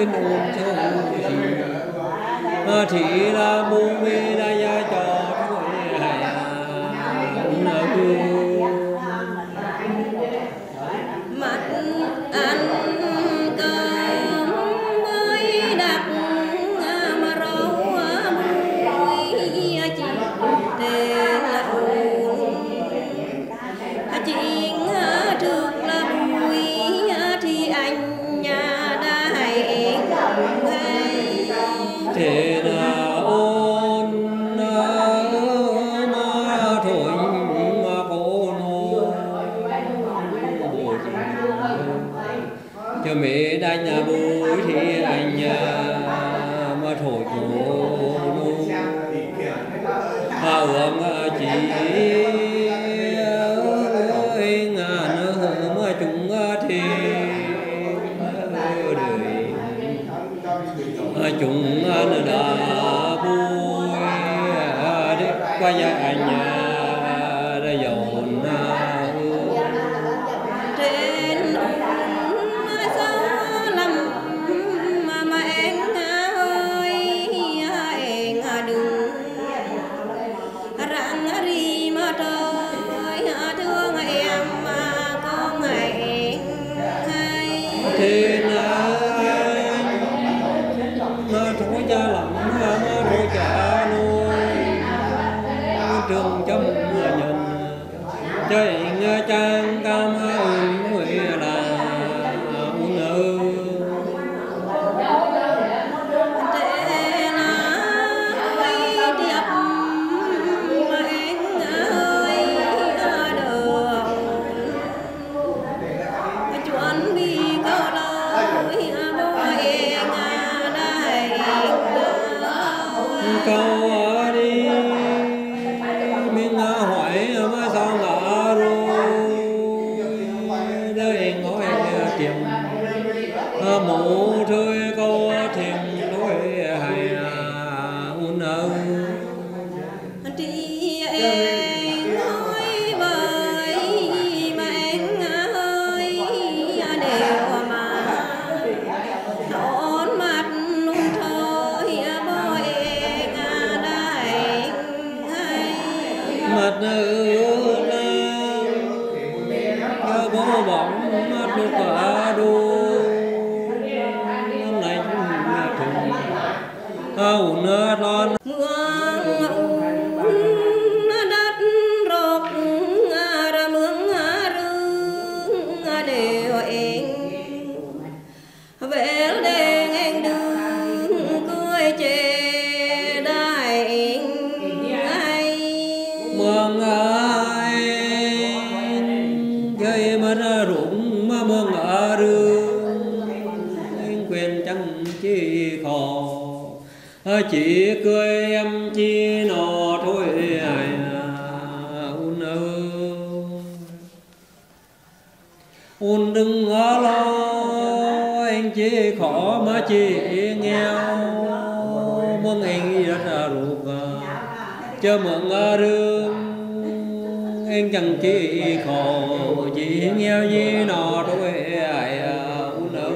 S4: kinh ôn châu thị thị là bu mi đa gia cho tuổi hài nợ
S2: mặt ăn cơm mới đặt mà rau muối chỉ tên là ôn chuyện trước là bùi thì anh nhà đã hay
S4: thế là ôn mà thổi mà cô nô cho mẹ đánh nhà bùi thì anh mà thổi cô nô à ương chỉ ngàn mà chúng thì đời chúng đã vui để qua gia anh đã giàu
S2: trên gió lầm mà em ơi em đừng rạng ri mà trời thương em mà có ngày hay
S4: thế mà thôi cha lắm mà thôi cha nuôi trường cho một người nhận chơi trang cam ưng người là un ơ
S2: thế là ôi đẹp mà em ơi được chuẩn bị câu lời bố em đây
S4: câu đi mình hỏi mà sao ngã rồi đây ngồi tìm mũ thôi câu tìm đối hay un ơ
S2: đi em nói với mà em ơi đều mà hôn mặt luôn thôi bố em đây hay
S4: mặt ưa nam bố bóng mắt lúc cả đôi năm nay thùng áo nơ lon
S2: mưa đất rột ra mương rương đều em về đèn em đường cười chê đại ai
S4: mương ai chơi mà ra rụng mà mương ở rương anh quên chẳng chi khó chỉ cười em chi nó thôi ai un ơ un đừng ngó lo anh chỉ khó mà chỉ nghèo mong anh rất là ruột cho mượn ở rương anh chẳng chỉ khó chỉ nghèo gì nó thôi ai un ơ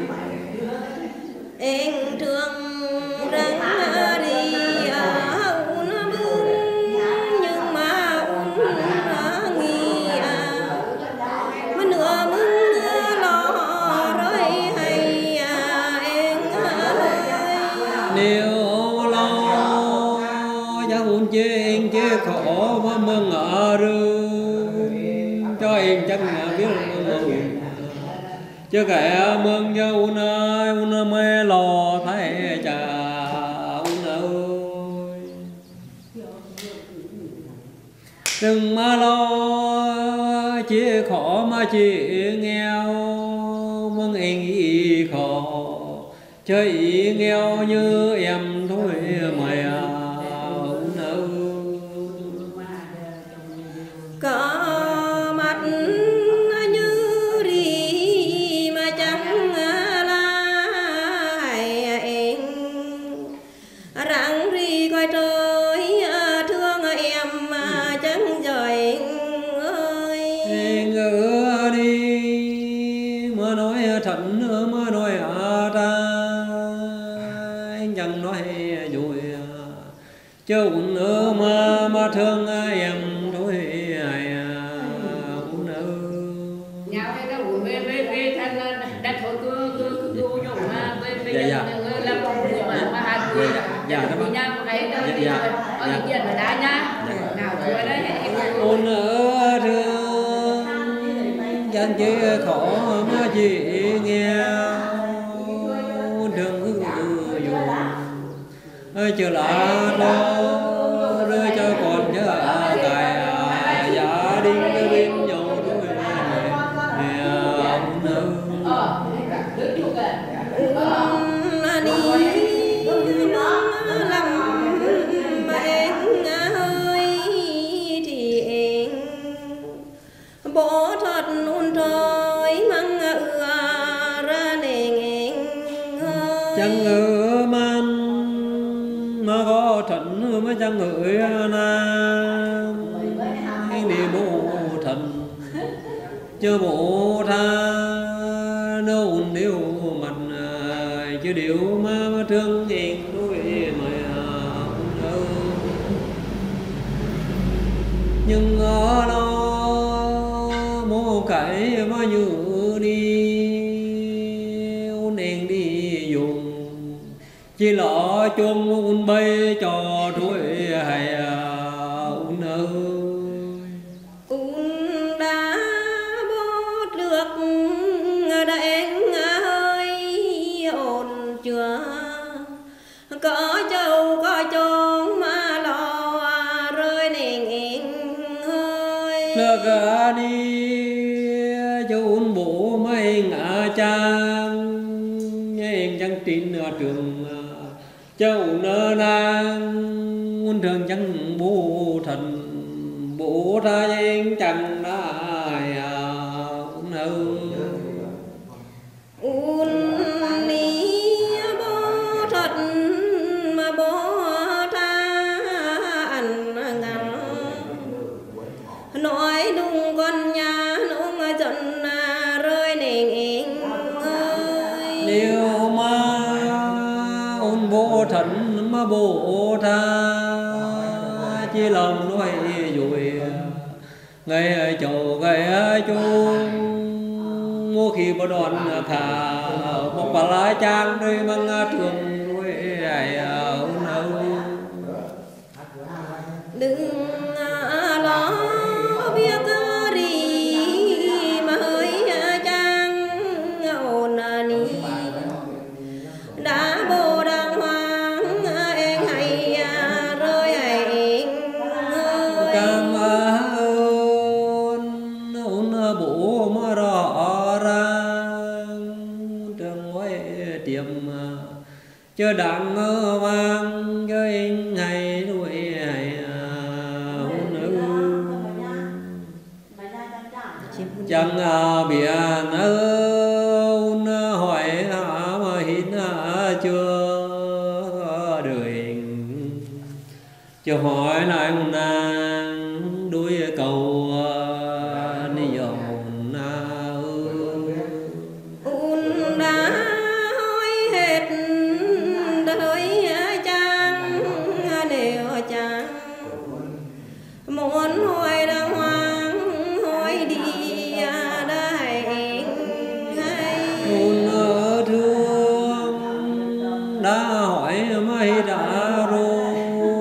S2: em thương răng đi un bưng nhưng mà un nghi mà nửa mưng lo rồi hay em ơi
S4: nếu lo giá un chê anh chê khó mà mừng ở rừng cho em chẳng biết mừng chứ kẻ mừng cho un ơi un mê lo thấy cha un ơi đừng mà lo chỉ khó mà chỉ nghèo mừng anh ý khó chơi ý nghèo như em thôi mày un ơi
S2: có mặt như đi mà chẳng lại em răng ri coi trời thương em mà chẳng giỏi ơi
S4: anh ở đi mà nói thật nữa mà nói à ta Chứ cũng nữa mà mà thương em đôi ai cũng nữa
S5: nhau hay đâu về về về thân đặt thôi cứ cứ cứ dùng mà về về làm người mà mà hai người dạ đó nhau cái đó thì ở ý kiến mà đá nhá nào thôi đấy
S4: ôn ở thương dân chỉ khổ mà chỉ nghe đừng dùng ơi chưa là đâu rơi cho con nhớ cài gia đình bên nhau đôi ông nữ
S2: bố thật nôn thôi mang ra nền
S4: chẳng ngờ man mà có thần mới chẳng ngợi nam anh đi bộ thần chưa bộ tha nâu điệu mặt chứ điệu mà mà thương yên đôi mà nhưng ở đó cái mà như đi uốn đèn đi dùng chỉ lọ chung uốn bay cho đuổi hay uốn ơi
S2: uốn đã bót được đánh ơi ồn chưa có châu có chốn mà lo rơi nền ơi
S4: lơ đi chốn bộ mấy ngã trang em chẳng tin ở trường châu nơ nang quân trường chẳng bố thần bố ta em chẳng ai nơ
S2: un ní bố thật mà bố ta ăn ngắn nói đúng con nhà đúng chân rơi nền ơi
S4: nếu mà ôn bố thần mà bố ta chỉ lòng nói rồi ngày chầu ngày chung mua khi bỏ đòn thả một quả lá trang đây mang trường đuôi ai ôn âu
S2: đừng lo biết đi mà hơi trang ồn ní đã bồ đàng hoàng em hay rơi hay
S4: cảm ơn ôn bố mà rõ ràng trường ngoại tiệm chưa đáng ngơ vang cho anh hay đuổi hay chẳng biển ơn hỏi mà hít chưa đời chưa hỏi lại nàng đuôi cầu ni dòng na
S2: un đã hỏi hết đời trang đều trang muốn hỏi đàng hoàng hỏi đi
S4: đã hỏi mấy đã rồi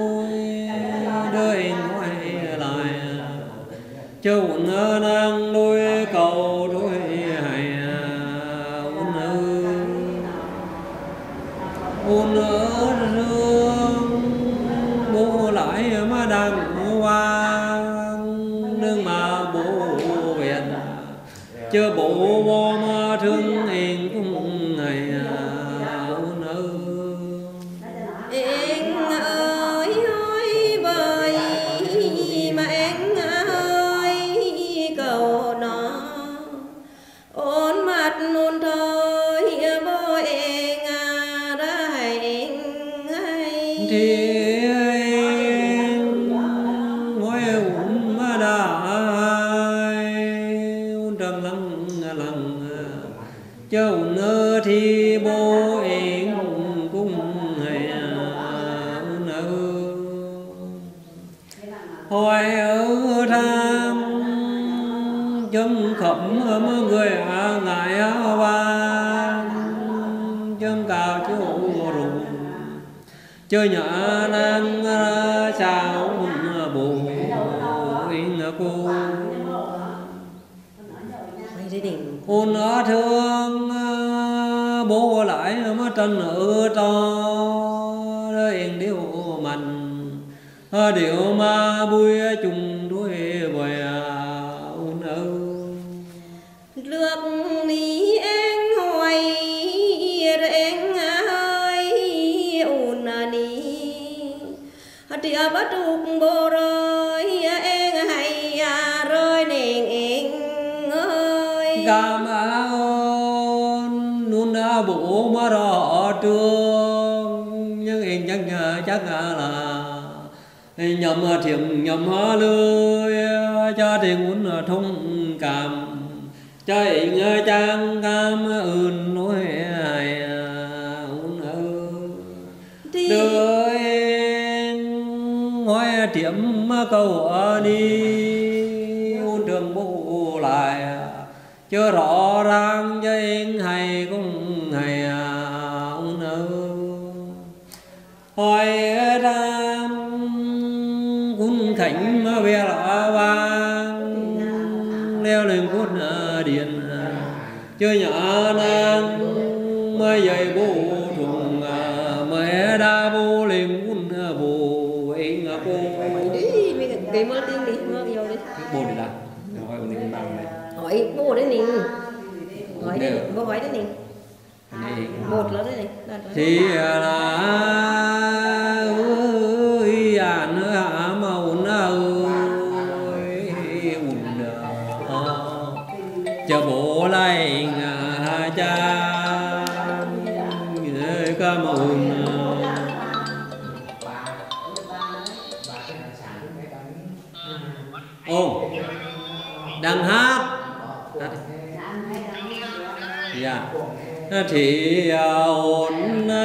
S4: đời ngoại lại châu nơ năng đôi cầu đôi hay un ơ un ơ rương bố lại mà đang hoang nương mà bố viện chưa bố bố mà thương yên cũng ngày
S2: em ơi ơi bơi mà em ơi cầu nó ôn mặt nôn thôi bố em ra hay
S4: thì em ngồi uống mà đại trầm lặng lặng châu nơ thì bố em cũng hay nơ hỏi ở tham chấm khẩm người ngại hoa chấm cao chỗ rùng chơi nhỏ nan sao bù in cô ôn ở thương bố lại mà trần ở to đền điệu mạnh điệu ma bui chung đuôi bòi ôn ơ
S2: lược ní anh hỏi anh ơi ôn ní tia bắt trục bồ rơi anh hay rơi nền anh ơi
S4: cảm ơn nôn đã bố mà rõ trường nhưng anh chắc nhờ chắc là nhầm thiểm nhầm lưới cho thì muốn thông cảm cho anh trang cam ơn nói ai ơn ơ đời hỏi thiểm câu đi ôn trường bố lại chưa rõ ràng cho anh hay cũng hay ơn ơ hỏi ra quân khánh mà về là vang leo lên cốt điện chơi nhỏ nan mới dậy bố thùng mới đa bố lên quân bố anh cô
S2: đi cái mơ tiên đi mơ vô đi
S4: bố đi là hỏi ông đi bằng này
S2: hỏi bố đấy nè hỏi đấy bố hỏi đấy nè một lớn đấy nè
S4: thì là ơi à nữa mà ổn ơi ổn chờ bố lại cha cảm ơn ô đang hát dạ thì ổn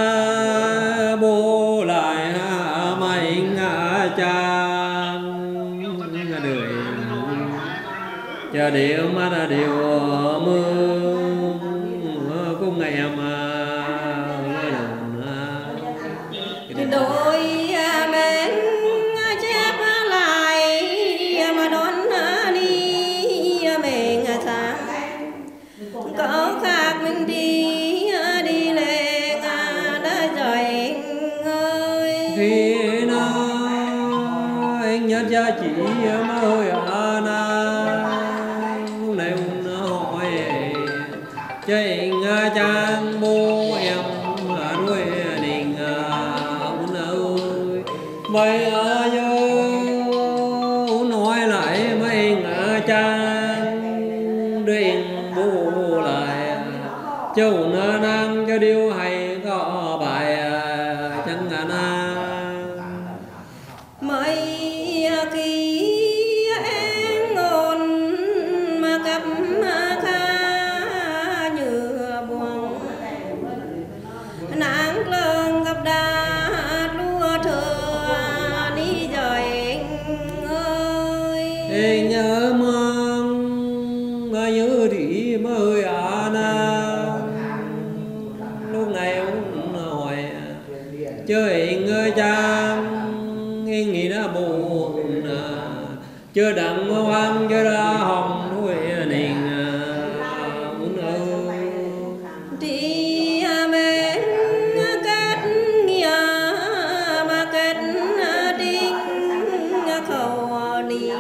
S4: bố lại mày cha đời chờ điều mà là điều mưa cũng ngày mà
S2: đôi bên chép lại mà đón đi mình xa có khác mình đi đi lên đã rồi anh ơi
S4: khi nó anh nhớ giá trị mà hơi à na này nó hỏi cho anh trang bố em nuôi đình ông ơi vậy ở nói lại mấy trang đền bố lại châu nó đang cho điều hay có bài chẳng ngà na
S2: mấy khi anh ngôn mà gặp khá như buồn nắng lương gặp đá lúa thừa đi rồi anh ơi
S4: anh nhớ mong nhớ đi mới à na lúc này ông hỏi chơi anh trang anh nghĩ đã buồn chưa đặng hoang chưa đã hồng nuôi nền muốn ơi
S2: đi bên kết nghĩa mà kết đinh khẩu đi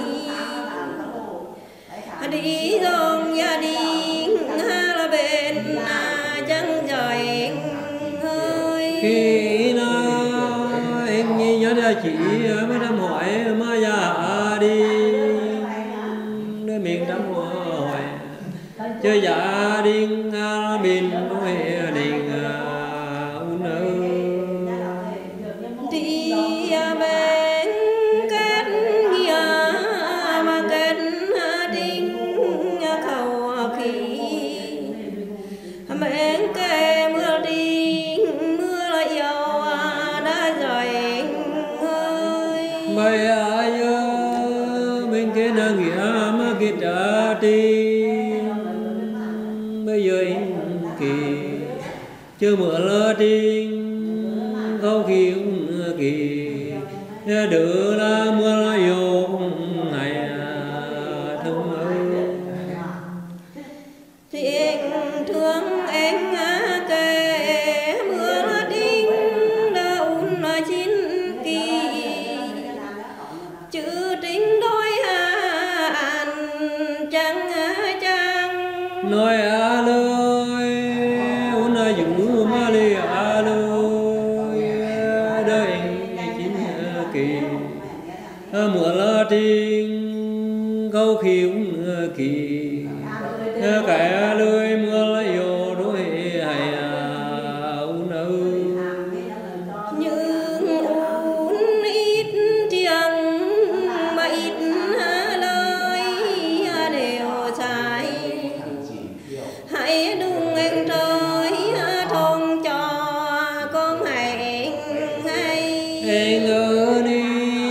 S2: đi dòng gia đình là bên chân trời ơi
S4: khi nó anh nghĩ nhớ ra chị mới đâm hỏi mà già đi nơi miền đâm hỏi chơi gia đình bên nuôi đình un ơi
S2: đi bên kết nghĩa mà kết đinh khẩu khí bên kề mưa đi mưa là yêu đã rồi ơi
S4: mày ơi bên kia na nghĩa mà kia trả tiền bây giờ in kỳ chưa mở lơ tiền không khí kỳ đỡ là mưa là vô ngày thương ơi
S2: tình thương anh kề mưa đinh đâu nói chín kỳ chữ tính đôi hàn trăng trăng
S4: nói à lời uốn là dùng mà li à lời đời chín kỳ mưa là tình câu khiếu kỳ cái lưới mưa lại vô đôi hay uốn ơi
S2: nhưng uốn ít tiếng mà ít lời đều sai hãy đừng anh trời thông cho con hãy hay
S4: anh ơi đi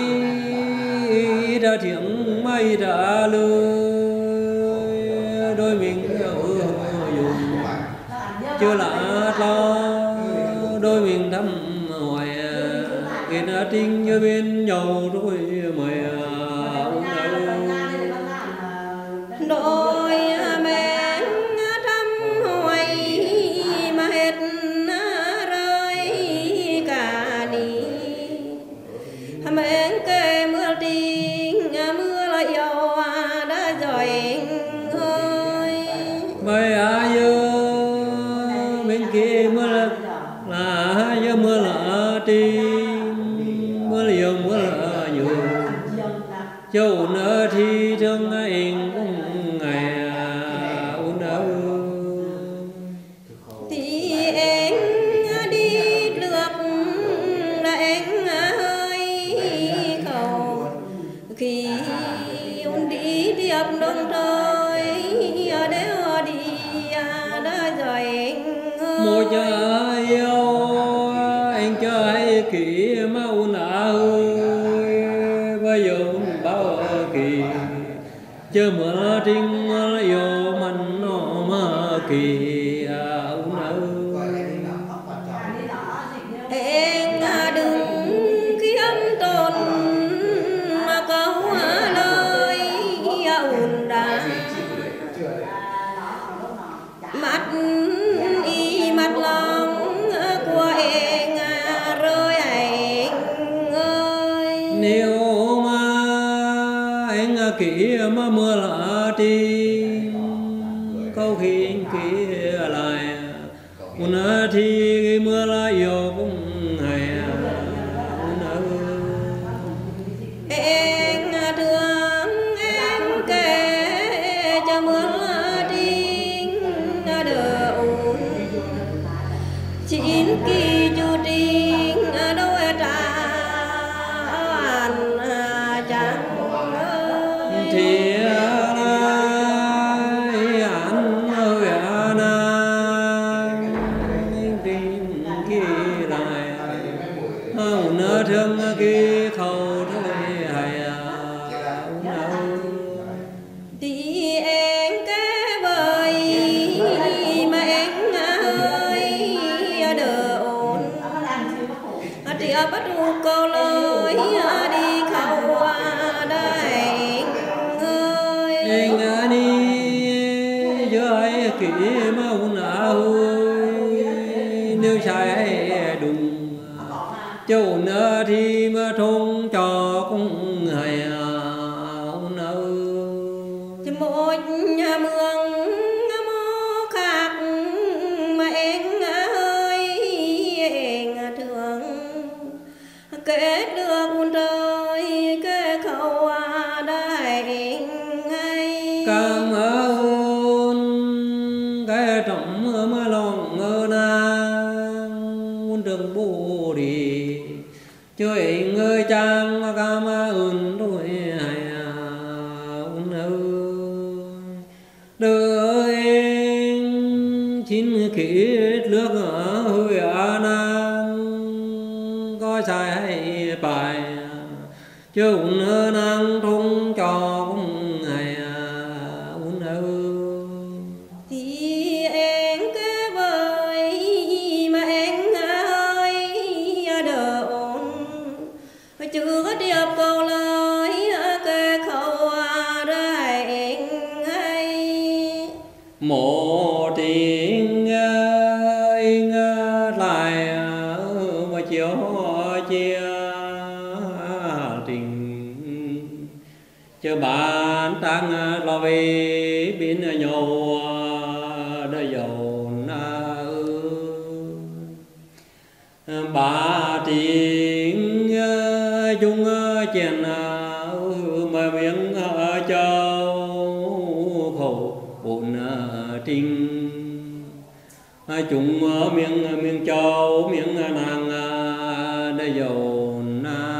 S4: đã tiếng mây đã lưới đôi mình ở dùng chưa lạ lo đôi mình thăm hoài kia đã trinh như bên nhau đôi mày
S2: đôi mẹ thăm hoài mà hết rơi cả đi mẹ kề mưa tình mưa lại yêu đã rồi ơi
S4: mày ai ơi bên kia mưa là là giờ mưa là tim mưa liều mưa là nhiều châu nỡ thì trong anh cũng ngày uốn ơi
S2: thì anh đi được là anh hơi cầu khi uốn đi điệp đông trời đeo đi đã rồi
S4: một chờ yêu anh chơi kỹ mà uốn ơi bây giờ bao kỳ chờ mưa trinh mưa yêu mình nó mà kỳ uốn ơi
S2: anh đừng kiếm tồn mà câu lời ồn đã mắt y mắt lòng của anh rơi anh ơi
S4: nếu mà anh kỹ mà mưa là tim câu khi anh kỹ lại uốn thì mưa là yêu cũng ngày uốn ơi
S2: anh thương anh kể cho mưa tình đỡ chín kỳ chu tình đôi tràn chẳng
S4: thì ai anh ơi anh anh tin kia lại uốn thương kia khâu thôi hay uốn ơi
S2: thì anh kế vời mà anh ơi đỡ ổn thì bắt đầu câu lời đi khâu đây ơi
S4: anh đi dưới kỹ mà uốn ơi nếu sai đùng châu nỡ thì mà thông cho cũng hay uốn ơi
S2: một nhà mương mô khác mà anh ơi anh thương kết được buồn đời kết khẩu đại ngay
S4: cảm ơn cái trọng mà lòng ngơ nang đừng bù đi chơi người trang cảm ơn đôi hay uốn ơi đời chín kiết nước hơi an có sai hay bài chứ năng thông cho cũng ngày uốn ơi
S2: thì em kế với mà em ơi đỡ ổn chưa có điệp câu lời kê khẩu ra em hay
S4: một tiếng anh lại mà chiều chia tình chờ bạn tăng lo về bên nhau đời giàu na ba tiếng chung chèn mà miếng châu khẩu bồn trinh chúng miếng miếng châu miếng nàng đời giàu na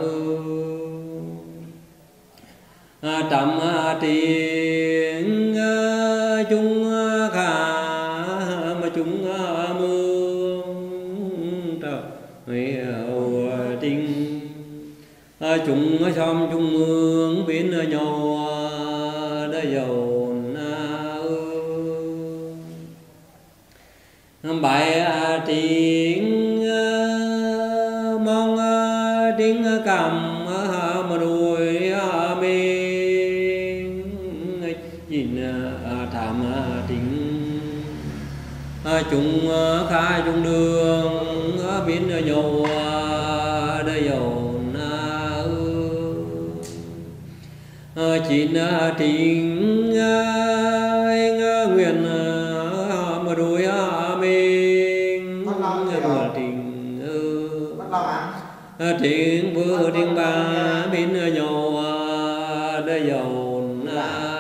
S4: trăm tiếng chung khả mà chung mương trời tình chúng xóm chung mương bên nhau đời giàu na bài tiếng mong tiếng cầm mà đuổi mình nhìn thảm tình chúng khai chung đường bên nhau đời giàu na chín tình anh nguyện mà đuổi mình của tình tình vừa tình ba bên nhau đời giàu na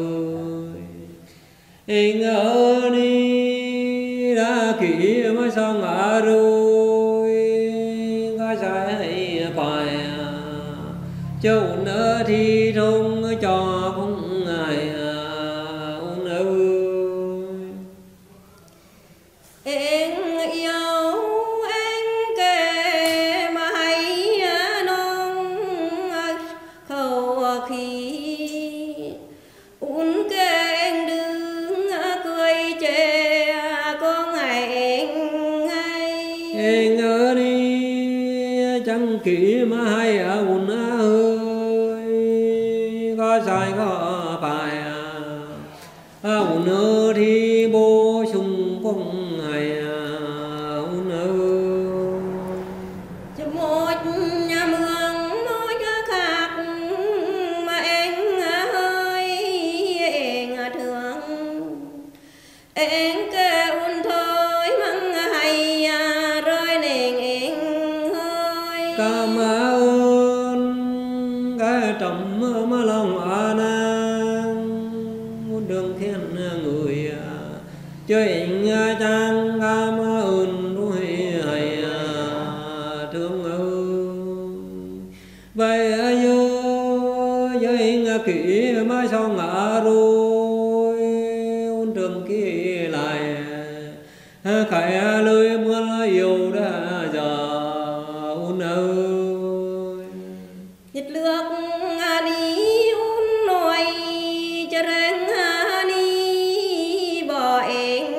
S4: anh ở đi đã kỹ mới xong ở rồi có sai hay phải châu nỡ thì không cho cũng ngài ông ơi
S2: em yêu anh kể mà hay non khẩu khi uốn kể anh đứng cười chê có ngày anh hay
S4: anh ở đi chẳng kỹ mà hay อุ่นơi có sai có phải อุ่นơi thì bố sung cũng ngày อุ่นơi
S2: cho một nhà mương mỗi khác mà anh ơi anh thương anh kể อุ่นthôi măng hay rơi nền anh ơi
S4: cảm ơn cái trầm mơ lòng à nàng đường thiên người chơi anh trang cảm ơn đuôi hay thương ơi vậy giờ với anh kỹ mai sau ngã rồi trường kia lại khải lời mưa yêu đã giờ ôn ơi
S2: nhật lược đi un nồi cho răng đi bỏ em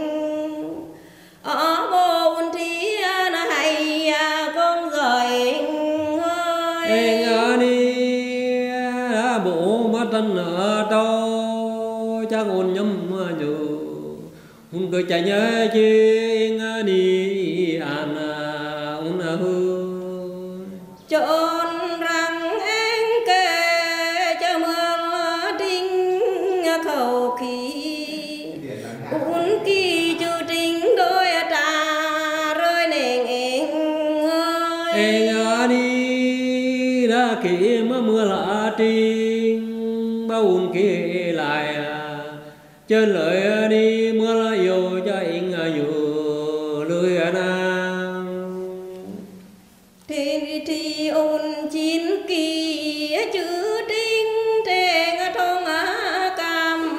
S2: ở bồn thì nó hay con rồi ơi
S4: anh đi bộ mắt thân ở đâu chắc ôn nhâm nhớ hùng cười chạy nhớ chi anh đi an ôn ơi
S2: chọn rằng anh kể cho mưa trinh khẩu khí uốn kỳ chu trinh đôi trà rơi nền anh ơi
S4: anh đi đã kỹ mà mưa lạ trinh bao uốn kỳ lại chân lời đi mưa là yêu cho anh nhiều lưới nam
S2: thì thì ôn chín kỳ chữ trinh trên thong cam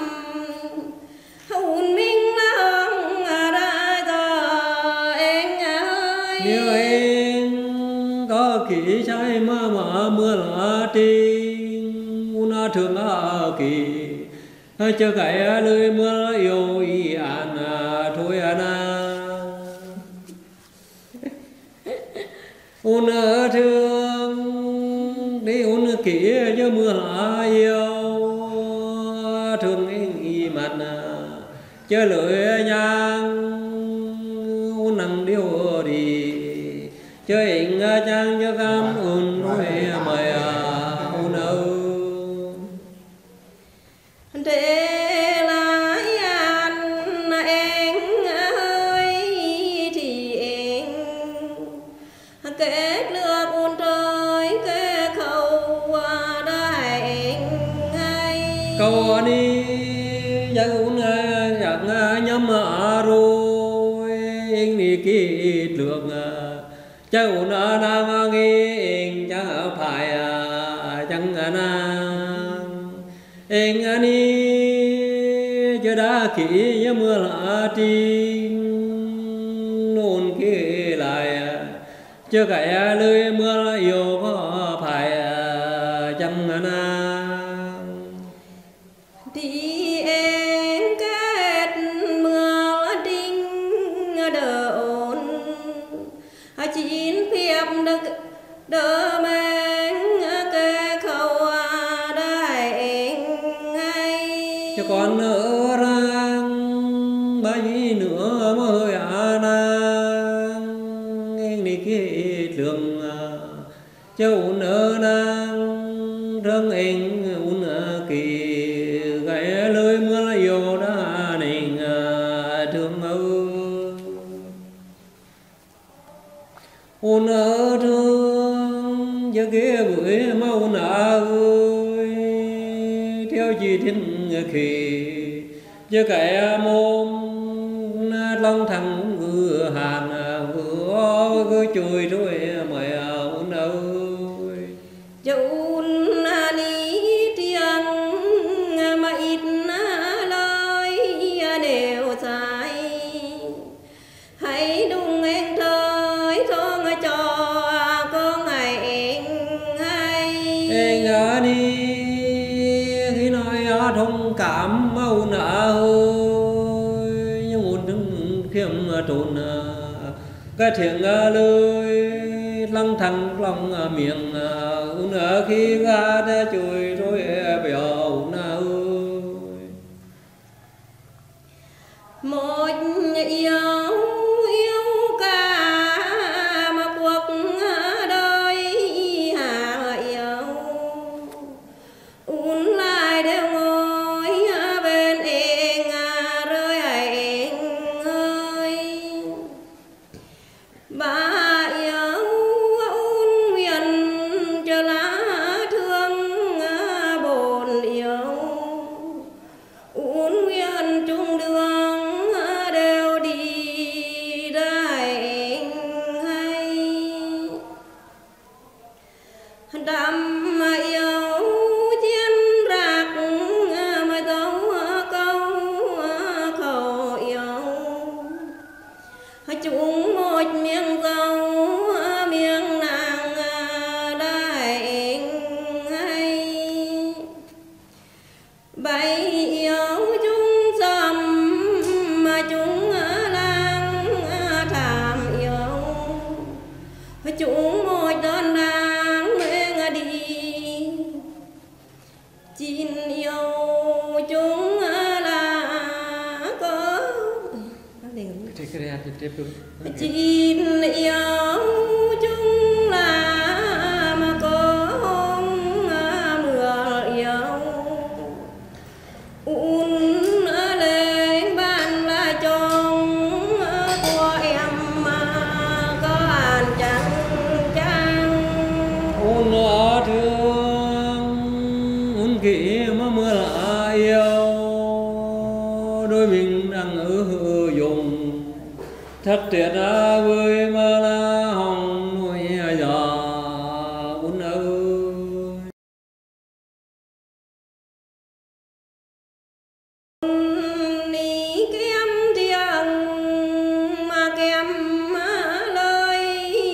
S2: ôn minh long ra giờ anh ơi
S4: nếu anh có kỹ trái mà mà mưa là trinh un thương kỳ chờ cái lưới mưa yêu y an thôi na un thương đi un kỳ cho mưa lá yêu thương y mặt chờ lưới nhang un nắng điêu đi chờ hình trang cho cam un nuôi mày un âu
S2: để lại anh em ơi thì em kết lừa buồn trời kết khâu qua đại em hay
S4: câu đi giang un giang nhắm rồi anh đi kỹ lượng cha un đang nghe cha phải chẳng nàng anh đi cho đã kỹ mưa lá tin nôn kỹ lại cho cái lưới mưa yêu có phải chẳng nàng
S2: thì em kết mưa đinh đồn chín phiệp được đỡ mang cái khâu đại hay
S4: cho con nữa rang bấy nữa mới à nàng anh đi kỹ đường cho un ở nàng răng anh un kỳ gãy lưới mưa yêu đã nình thương âu un ở thương cho kia bưởi mau nở theo chi thiên khi cho cái môn long thằng vừa hàn vừa cứ chui rồi mày un ơi
S2: chun đi tiếng mà ít lời đều dài hãy đúng em thời thương cho con ngày em hay
S4: anh đi khi nói thông cảm mau nợ nhưng muốn đứng khiêm trồn cái thiện lơi lăng thăng lòng miệng un ở khi ga đã chui rồi bèo nào
S2: một yêu yêu cả mà cuộc đời hà yêu un lại đều ngồi bên em rơi em ơi bà yêu un nguyện cho lá thương bồn yêu un nguyện chung đường đều đi đại hay đam yêu chiến rạc mà dấu câu khẩu yêu chúng một miếng dâu miếng nàng đại hay bay yêu chúng dầm mà chúng lang thảm yêu chúng một đơn nàng mênh đi chín yêu chúng là có chín yêu chúng là mà có mưa yêu un lên ban là chồng của em mà có anh chẳng chẳng
S4: un ở thương un kỹ mà mưa là yêu đôi mình đang ở dùng thất tuyệt với mà là hồng nuôi già un ơi
S2: ní kem tiếng mà kem lời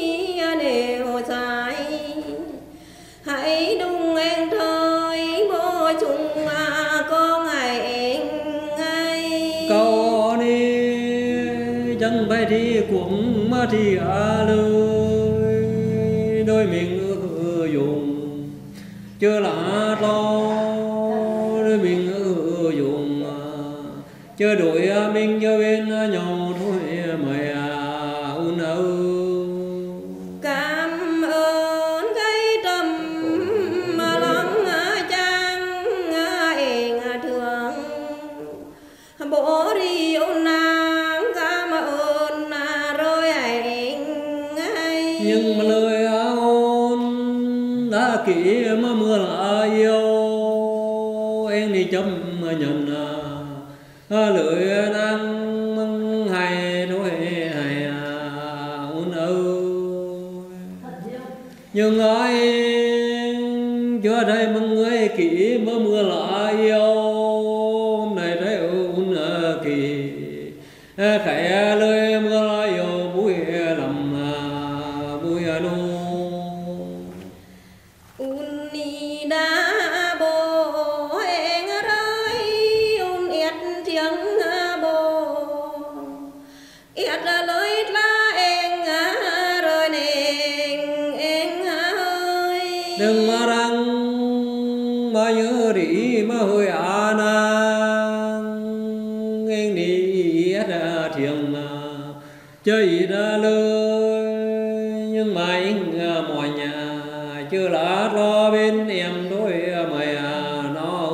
S2: đều dài hãy đúng em thời bố chung có ngày ngày
S4: câu đi chân bay đi cũng mà thì à lời đôi mình ư dùng chưa là lo đôi mình ư dùng chưa đổi mình cho bên nhau thôi mày à un âu
S2: cảm ơn cái tâm mà lắng chăng em thương bố đi ôn nắng cảm ơn rồi anh
S4: nhưng mà lời ôn đã kỹ mà mưa là yêu em đi chấm mà nhận à lời năng mừng hay thôi hay à ôn âu nhưng ai chưa đây mừng người kỹ mà mưa là yêu này thấy ôn kỳ khẽ lời mưa là yêu bụi lầm bụi nô
S2: un ni đã bồ em ơi un yết tiếng bồ yết lời la em rồi nền em ơi
S4: đừng mà răng mà nhớ đi mà hơi à nàng em đi ra thiêng chơi ra lời nhưng mà anh mọi nhà chưa là lo bên em đôi mày à nó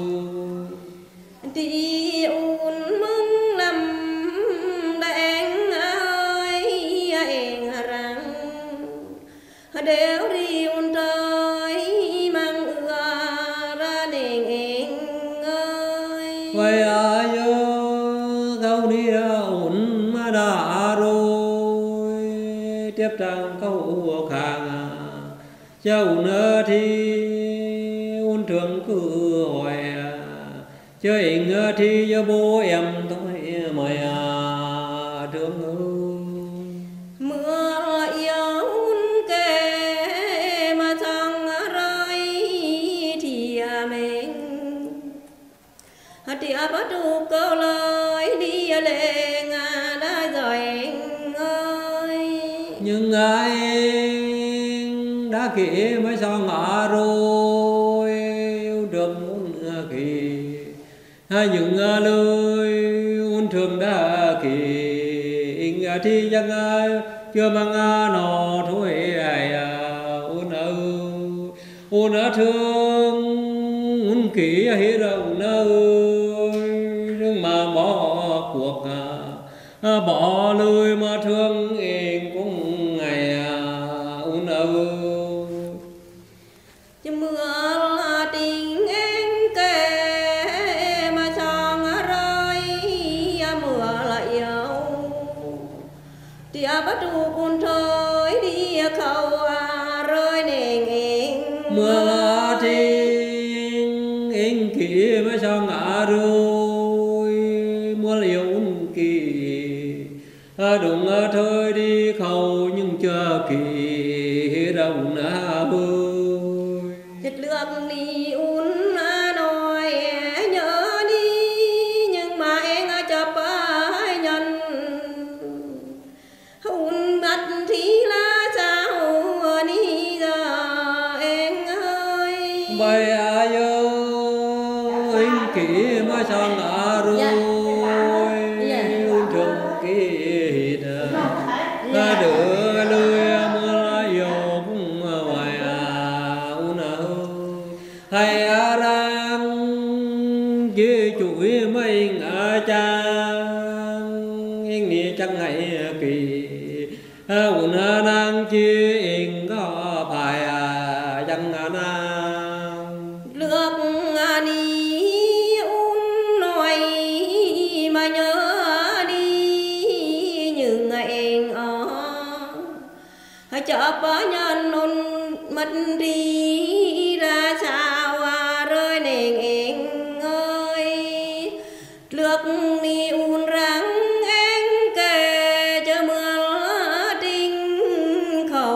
S2: đi un mừng lầm đen ơi em rằng đều đi un trời mang ưa ra nền em ơi
S4: vậy à nhớ câu đi ra ổn mà đã rồi tiếp trang câu khang cháu nơ thì ôn trường cứ hỏi chơi ngơ thì cho bố em thôi mày à thương ơi
S2: mưa yêu un kề mà thằng rơi thì mình thì bắt đủ câu lời đi lên đã rồi anh ơi
S4: nhưng ai đã kỹ mới sao ngã rồi yêu được muốn kỳ những lời ôn thường đã kỳ thì chẳng ai chưa mang nó thôi ai ôn âu ôn thương ôn kỹ hết đâu nơi nhưng mà bỏ cuộc bỏ lời mà thương em cũng ngày ôn âu
S2: chứ mưa là tình em kề mà song rơi mưa là yêu thì bắt đủ con thôi đi khâu rơi nền em
S4: mưa là tình em kỹ mà sao ngã rồi mưa liều kỳ đúng thôi đi khâu nhưng chờ kỳ đâu na bơi
S2: chất lượng đi un nói nhớ đi nhưng mà em chập nhân un bắt thì là sao đi giờ em ơi
S4: bay à ơi em kỹ mà sao ngã rồi trong kỳ đã đưa lưới mưa yêu cũng ngoài un hay đang với chuỗi mấy ngã trang em nghĩ chẳng hay kỳ un đang chia em có phải chẳng nàng
S2: lược đi un nói mà nhớ đi những ngày ở chợ bá nhân un mất đi ra sao rơi nền em ơi lược đi un răng em kề cho mưa tinh khẩu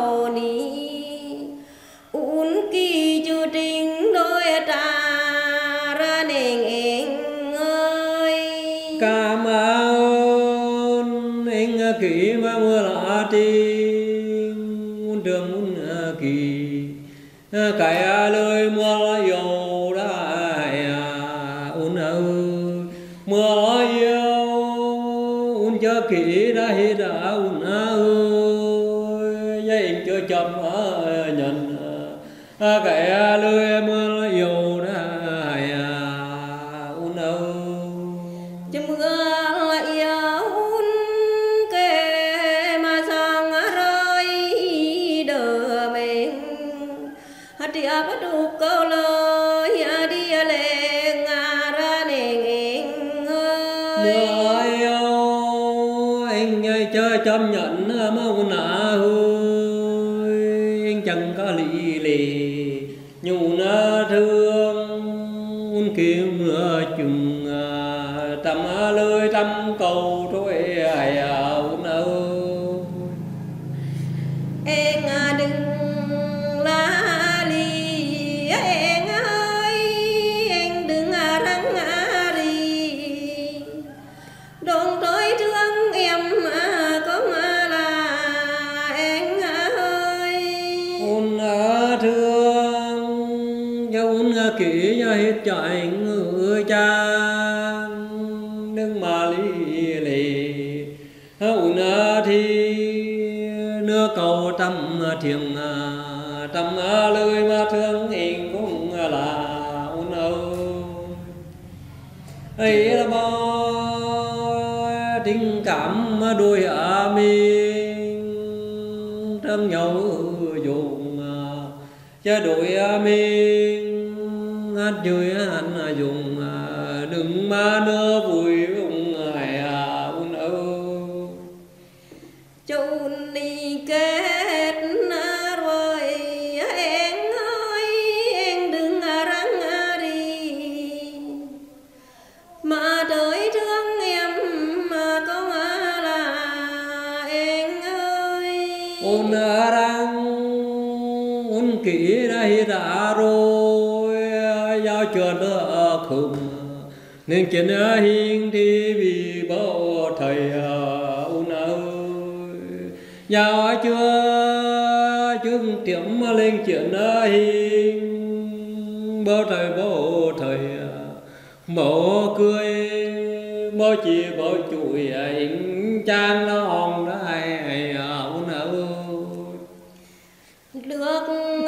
S4: cái lưới mưa yêu đại un âu
S2: cho mưa yêu kề mà sang rơi đờ mình hạt địa bắt đủ câu lời đi lên ra nền
S4: mưa yêu anh ơi chơi chấp nhận mau nã ơi chẳng có lý lì nhu na thương un kiếm mưa chung tâm lơi tâm cầu thôi ai un âu
S2: em đừng la lì em ơi em đừng răng đi đồn tối thương em có là em ơi
S4: un thương cho un kỹ cho hết cho anh người cha đừng mà lì lì un thì nước cầu tâm thiêng tâm lời mà thương anh cũng là un âu ấy là bao tình cảm đôi à mình trong nhau dùng cho đôi à mình hát chơi anh dùng đừng mà nữa vui ông ai à un âu
S2: chôn đi kết rồi em ơi em đừng răng đi mà tới thương em mà có là em ơi
S4: un răng un kỹ đây đã rồi giao chưa đỡ không nên chuyện hiên đi vì bao thầy un ơi giao chưa chứng tiệm lên chuyện hiên bao thầy bao thầy bao cười bao chỉ bao chuỗi anh trang nó hồng đây un ơi
S2: được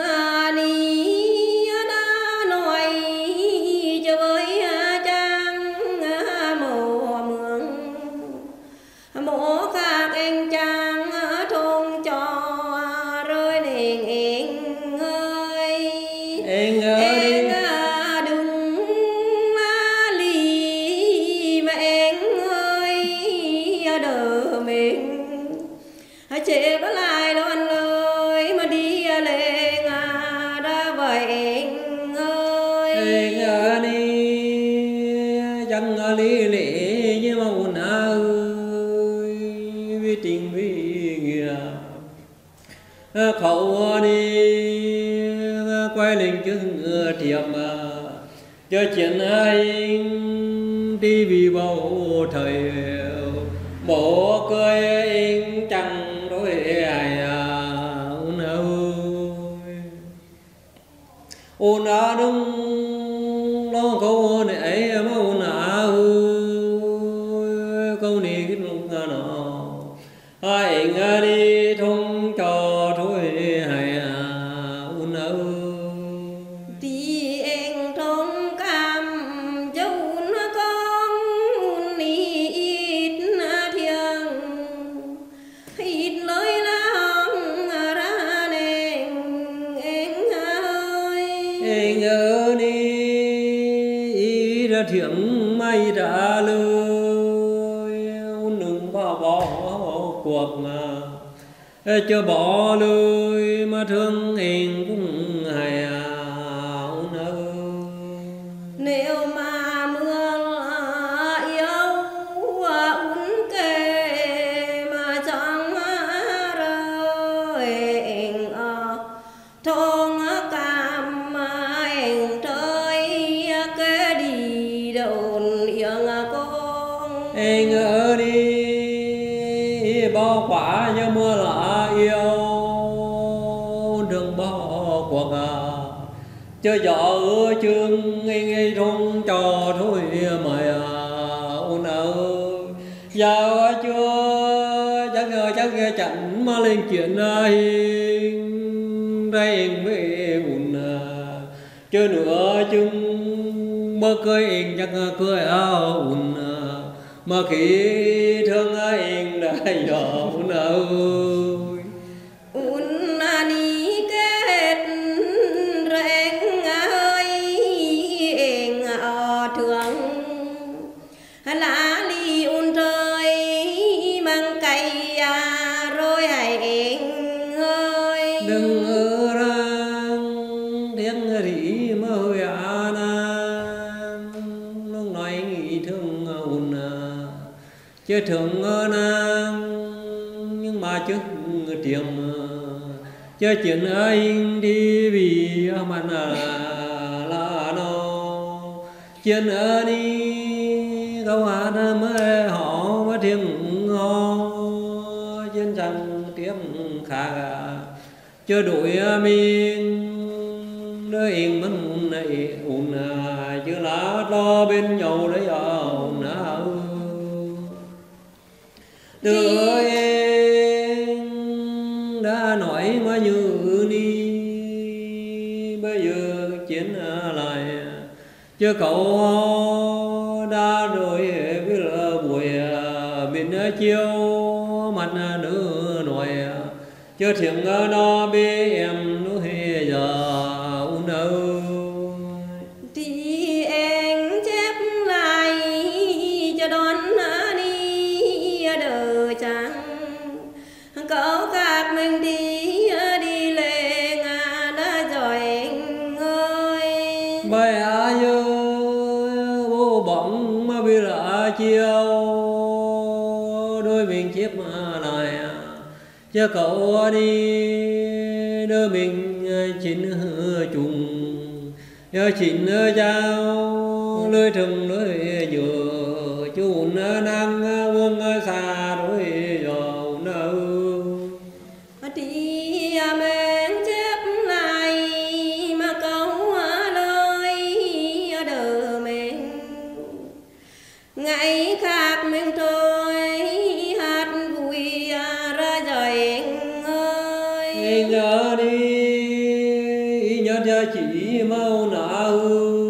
S2: đi đã nói cho với trang mùa mượn mùa các anh trang thôn cho rơi nền em ơi
S4: em ơi
S2: em đừng lì mà em ơi đỡ mình chế có lại loan lời mà đi lên ra vậy em ơi
S4: em đi chẳng lý lệ như màu nào vì tình vì nghĩa khẩu đi quay lên chứng thiệp cho chuyện anh đi vì bao thời bộ cười anh chẳng đối ai un ơi un à đúng nó câu này ấy mà un à câu này cái lúc nào ai anh đi thông cho thôi hay un ơi
S2: thì em thông cam dấu nó con ít thiêng ít lời lòng ra nền em ơi
S4: em ơi đi ra thiện may đã lời đừng bỏ bỏ cuộc mà cho bỏ lời mà thương em cũng hay un ơi
S2: nếu mà mưa yêu uốn kề mà chẳng rơi em thôn cam em trời cái đi đồn yên con
S4: em ở đi bao quả cho mưa lạ yêu đừng bỏ cuộc cho gió chương ngây ngây thôn trò thôi mày un ơi giao chưa chắc ngờ chắc nghe chẳng mà lên chuyện hiên đây về un chơi nữa chừng mơ cười anh chắc cười áo ùn mà khi thương anh đã giờ ùn ơi
S2: ùn đi kết rèn ơi anh ở thương lá ly ùn rơi mang cây rồi hãy anh ơi
S4: đừng ở răng tiếng rỉ mơ hơi à nan lúc nói nghĩ thương ùn chưa thương nàng nhưng mà trước tiệm chơi chuyện anh đi vì mà là là nó chuyện ở đi câu hát mới họ mới tiếng ngó trên rằng tiếp khá chưa đổi mình đôi em mất này ổn chứ lá lo bên nhau đấy ổn từ em đã nói mà như đi bây giờ chiến lại chưa cậu đã rồi biết là buổi bên chiều mặt nữa nói chưa thiểm nó biết em nữa hay giờ u nâu
S2: thì anh chép lại cho đón đi đợi chẳng cậu các mình đi đi lên đã rồi anh ơi
S4: bài ai ơi vô bóng mà biết là chiều đôi mình chép lại cho cậu đi đôi mình chín chung nhớ chín trao lưới thừng lưới dừa chun năng vương xa đôi dầu nâu
S2: thì mình chép lại mà câu lời đờ mình ngày khác mình thôi hát vui ra rồi anh ơi
S4: anh nhớ đi nhớ cho chỉ mau nào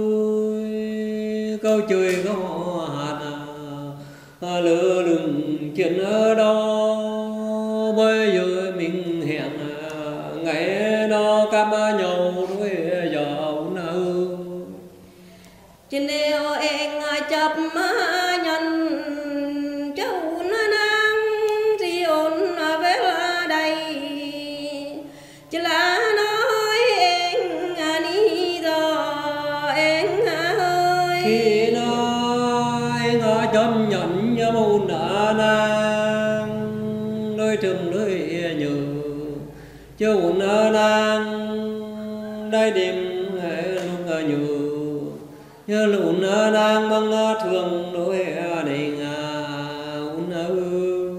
S4: câu chơi có hạt lửa lừng chuyện ở đó bây giờ mình hẹn ngày đó cam nhau đôi giàu nâu
S2: trên nếu anh chấp nhận cháu nó năng thì ôn về đây chỉ là nói anh đi rồi anh ơi
S4: khi nói ngõ chấp nhận cho môn đã năng đôi trường đôi nhờ cho ôn năng đây đêm lúc nhờ nhớ lụn đang mang thường đôi đình ôn ơi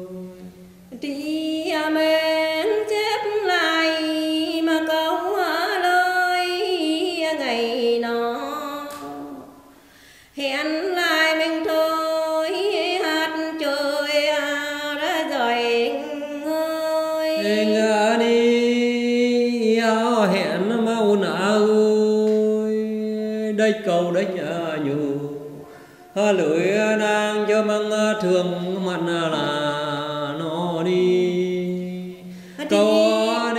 S2: thì mình chép lại mà câu lời ngày nó hẹn lại mình thôi hát chơi ra rồi anh ơi
S4: anh đi hẹn mà ôn ơi đây cầu đấy nhiều lưỡi nàng cho mang thường mặt là nó đi cầu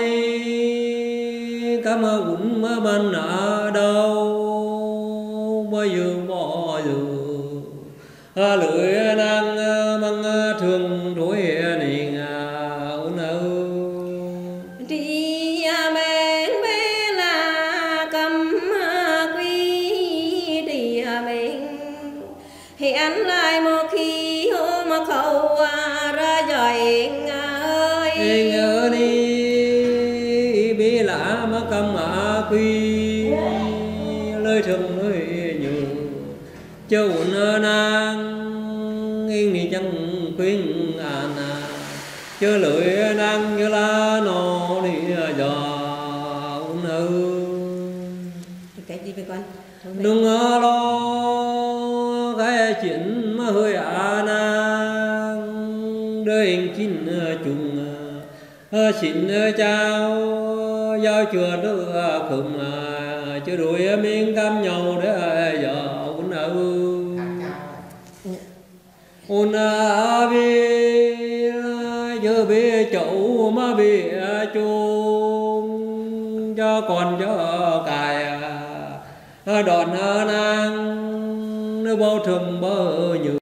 S4: đi cam ủn mà ban ở đâu bây giờ bỏ giờ lưỡi nàng mang thường đối này ôn ơi
S2: thì mình bé là cầm quy thì mình hẹn lại một khi hôm mà khâu ra rồi anh ơi
S4: anh ở đi biết lạ mà cầm quy lời thường lời nhiều châu nàng anh đi chẳng quên à chớ lưỡi đang như lá nó đi giờ ơi
S2: cái gì vậy con
S4: đừng lo cái chuyện mà hơi à nàng đời anh chín chung xin chào giao chùa đưa không chứ đuổi miếng cam nhau để giờ cũng ở ôn bi giờ bi chủ mà bi chuông cho con cho cài đòn nang nó bao trùm bơ như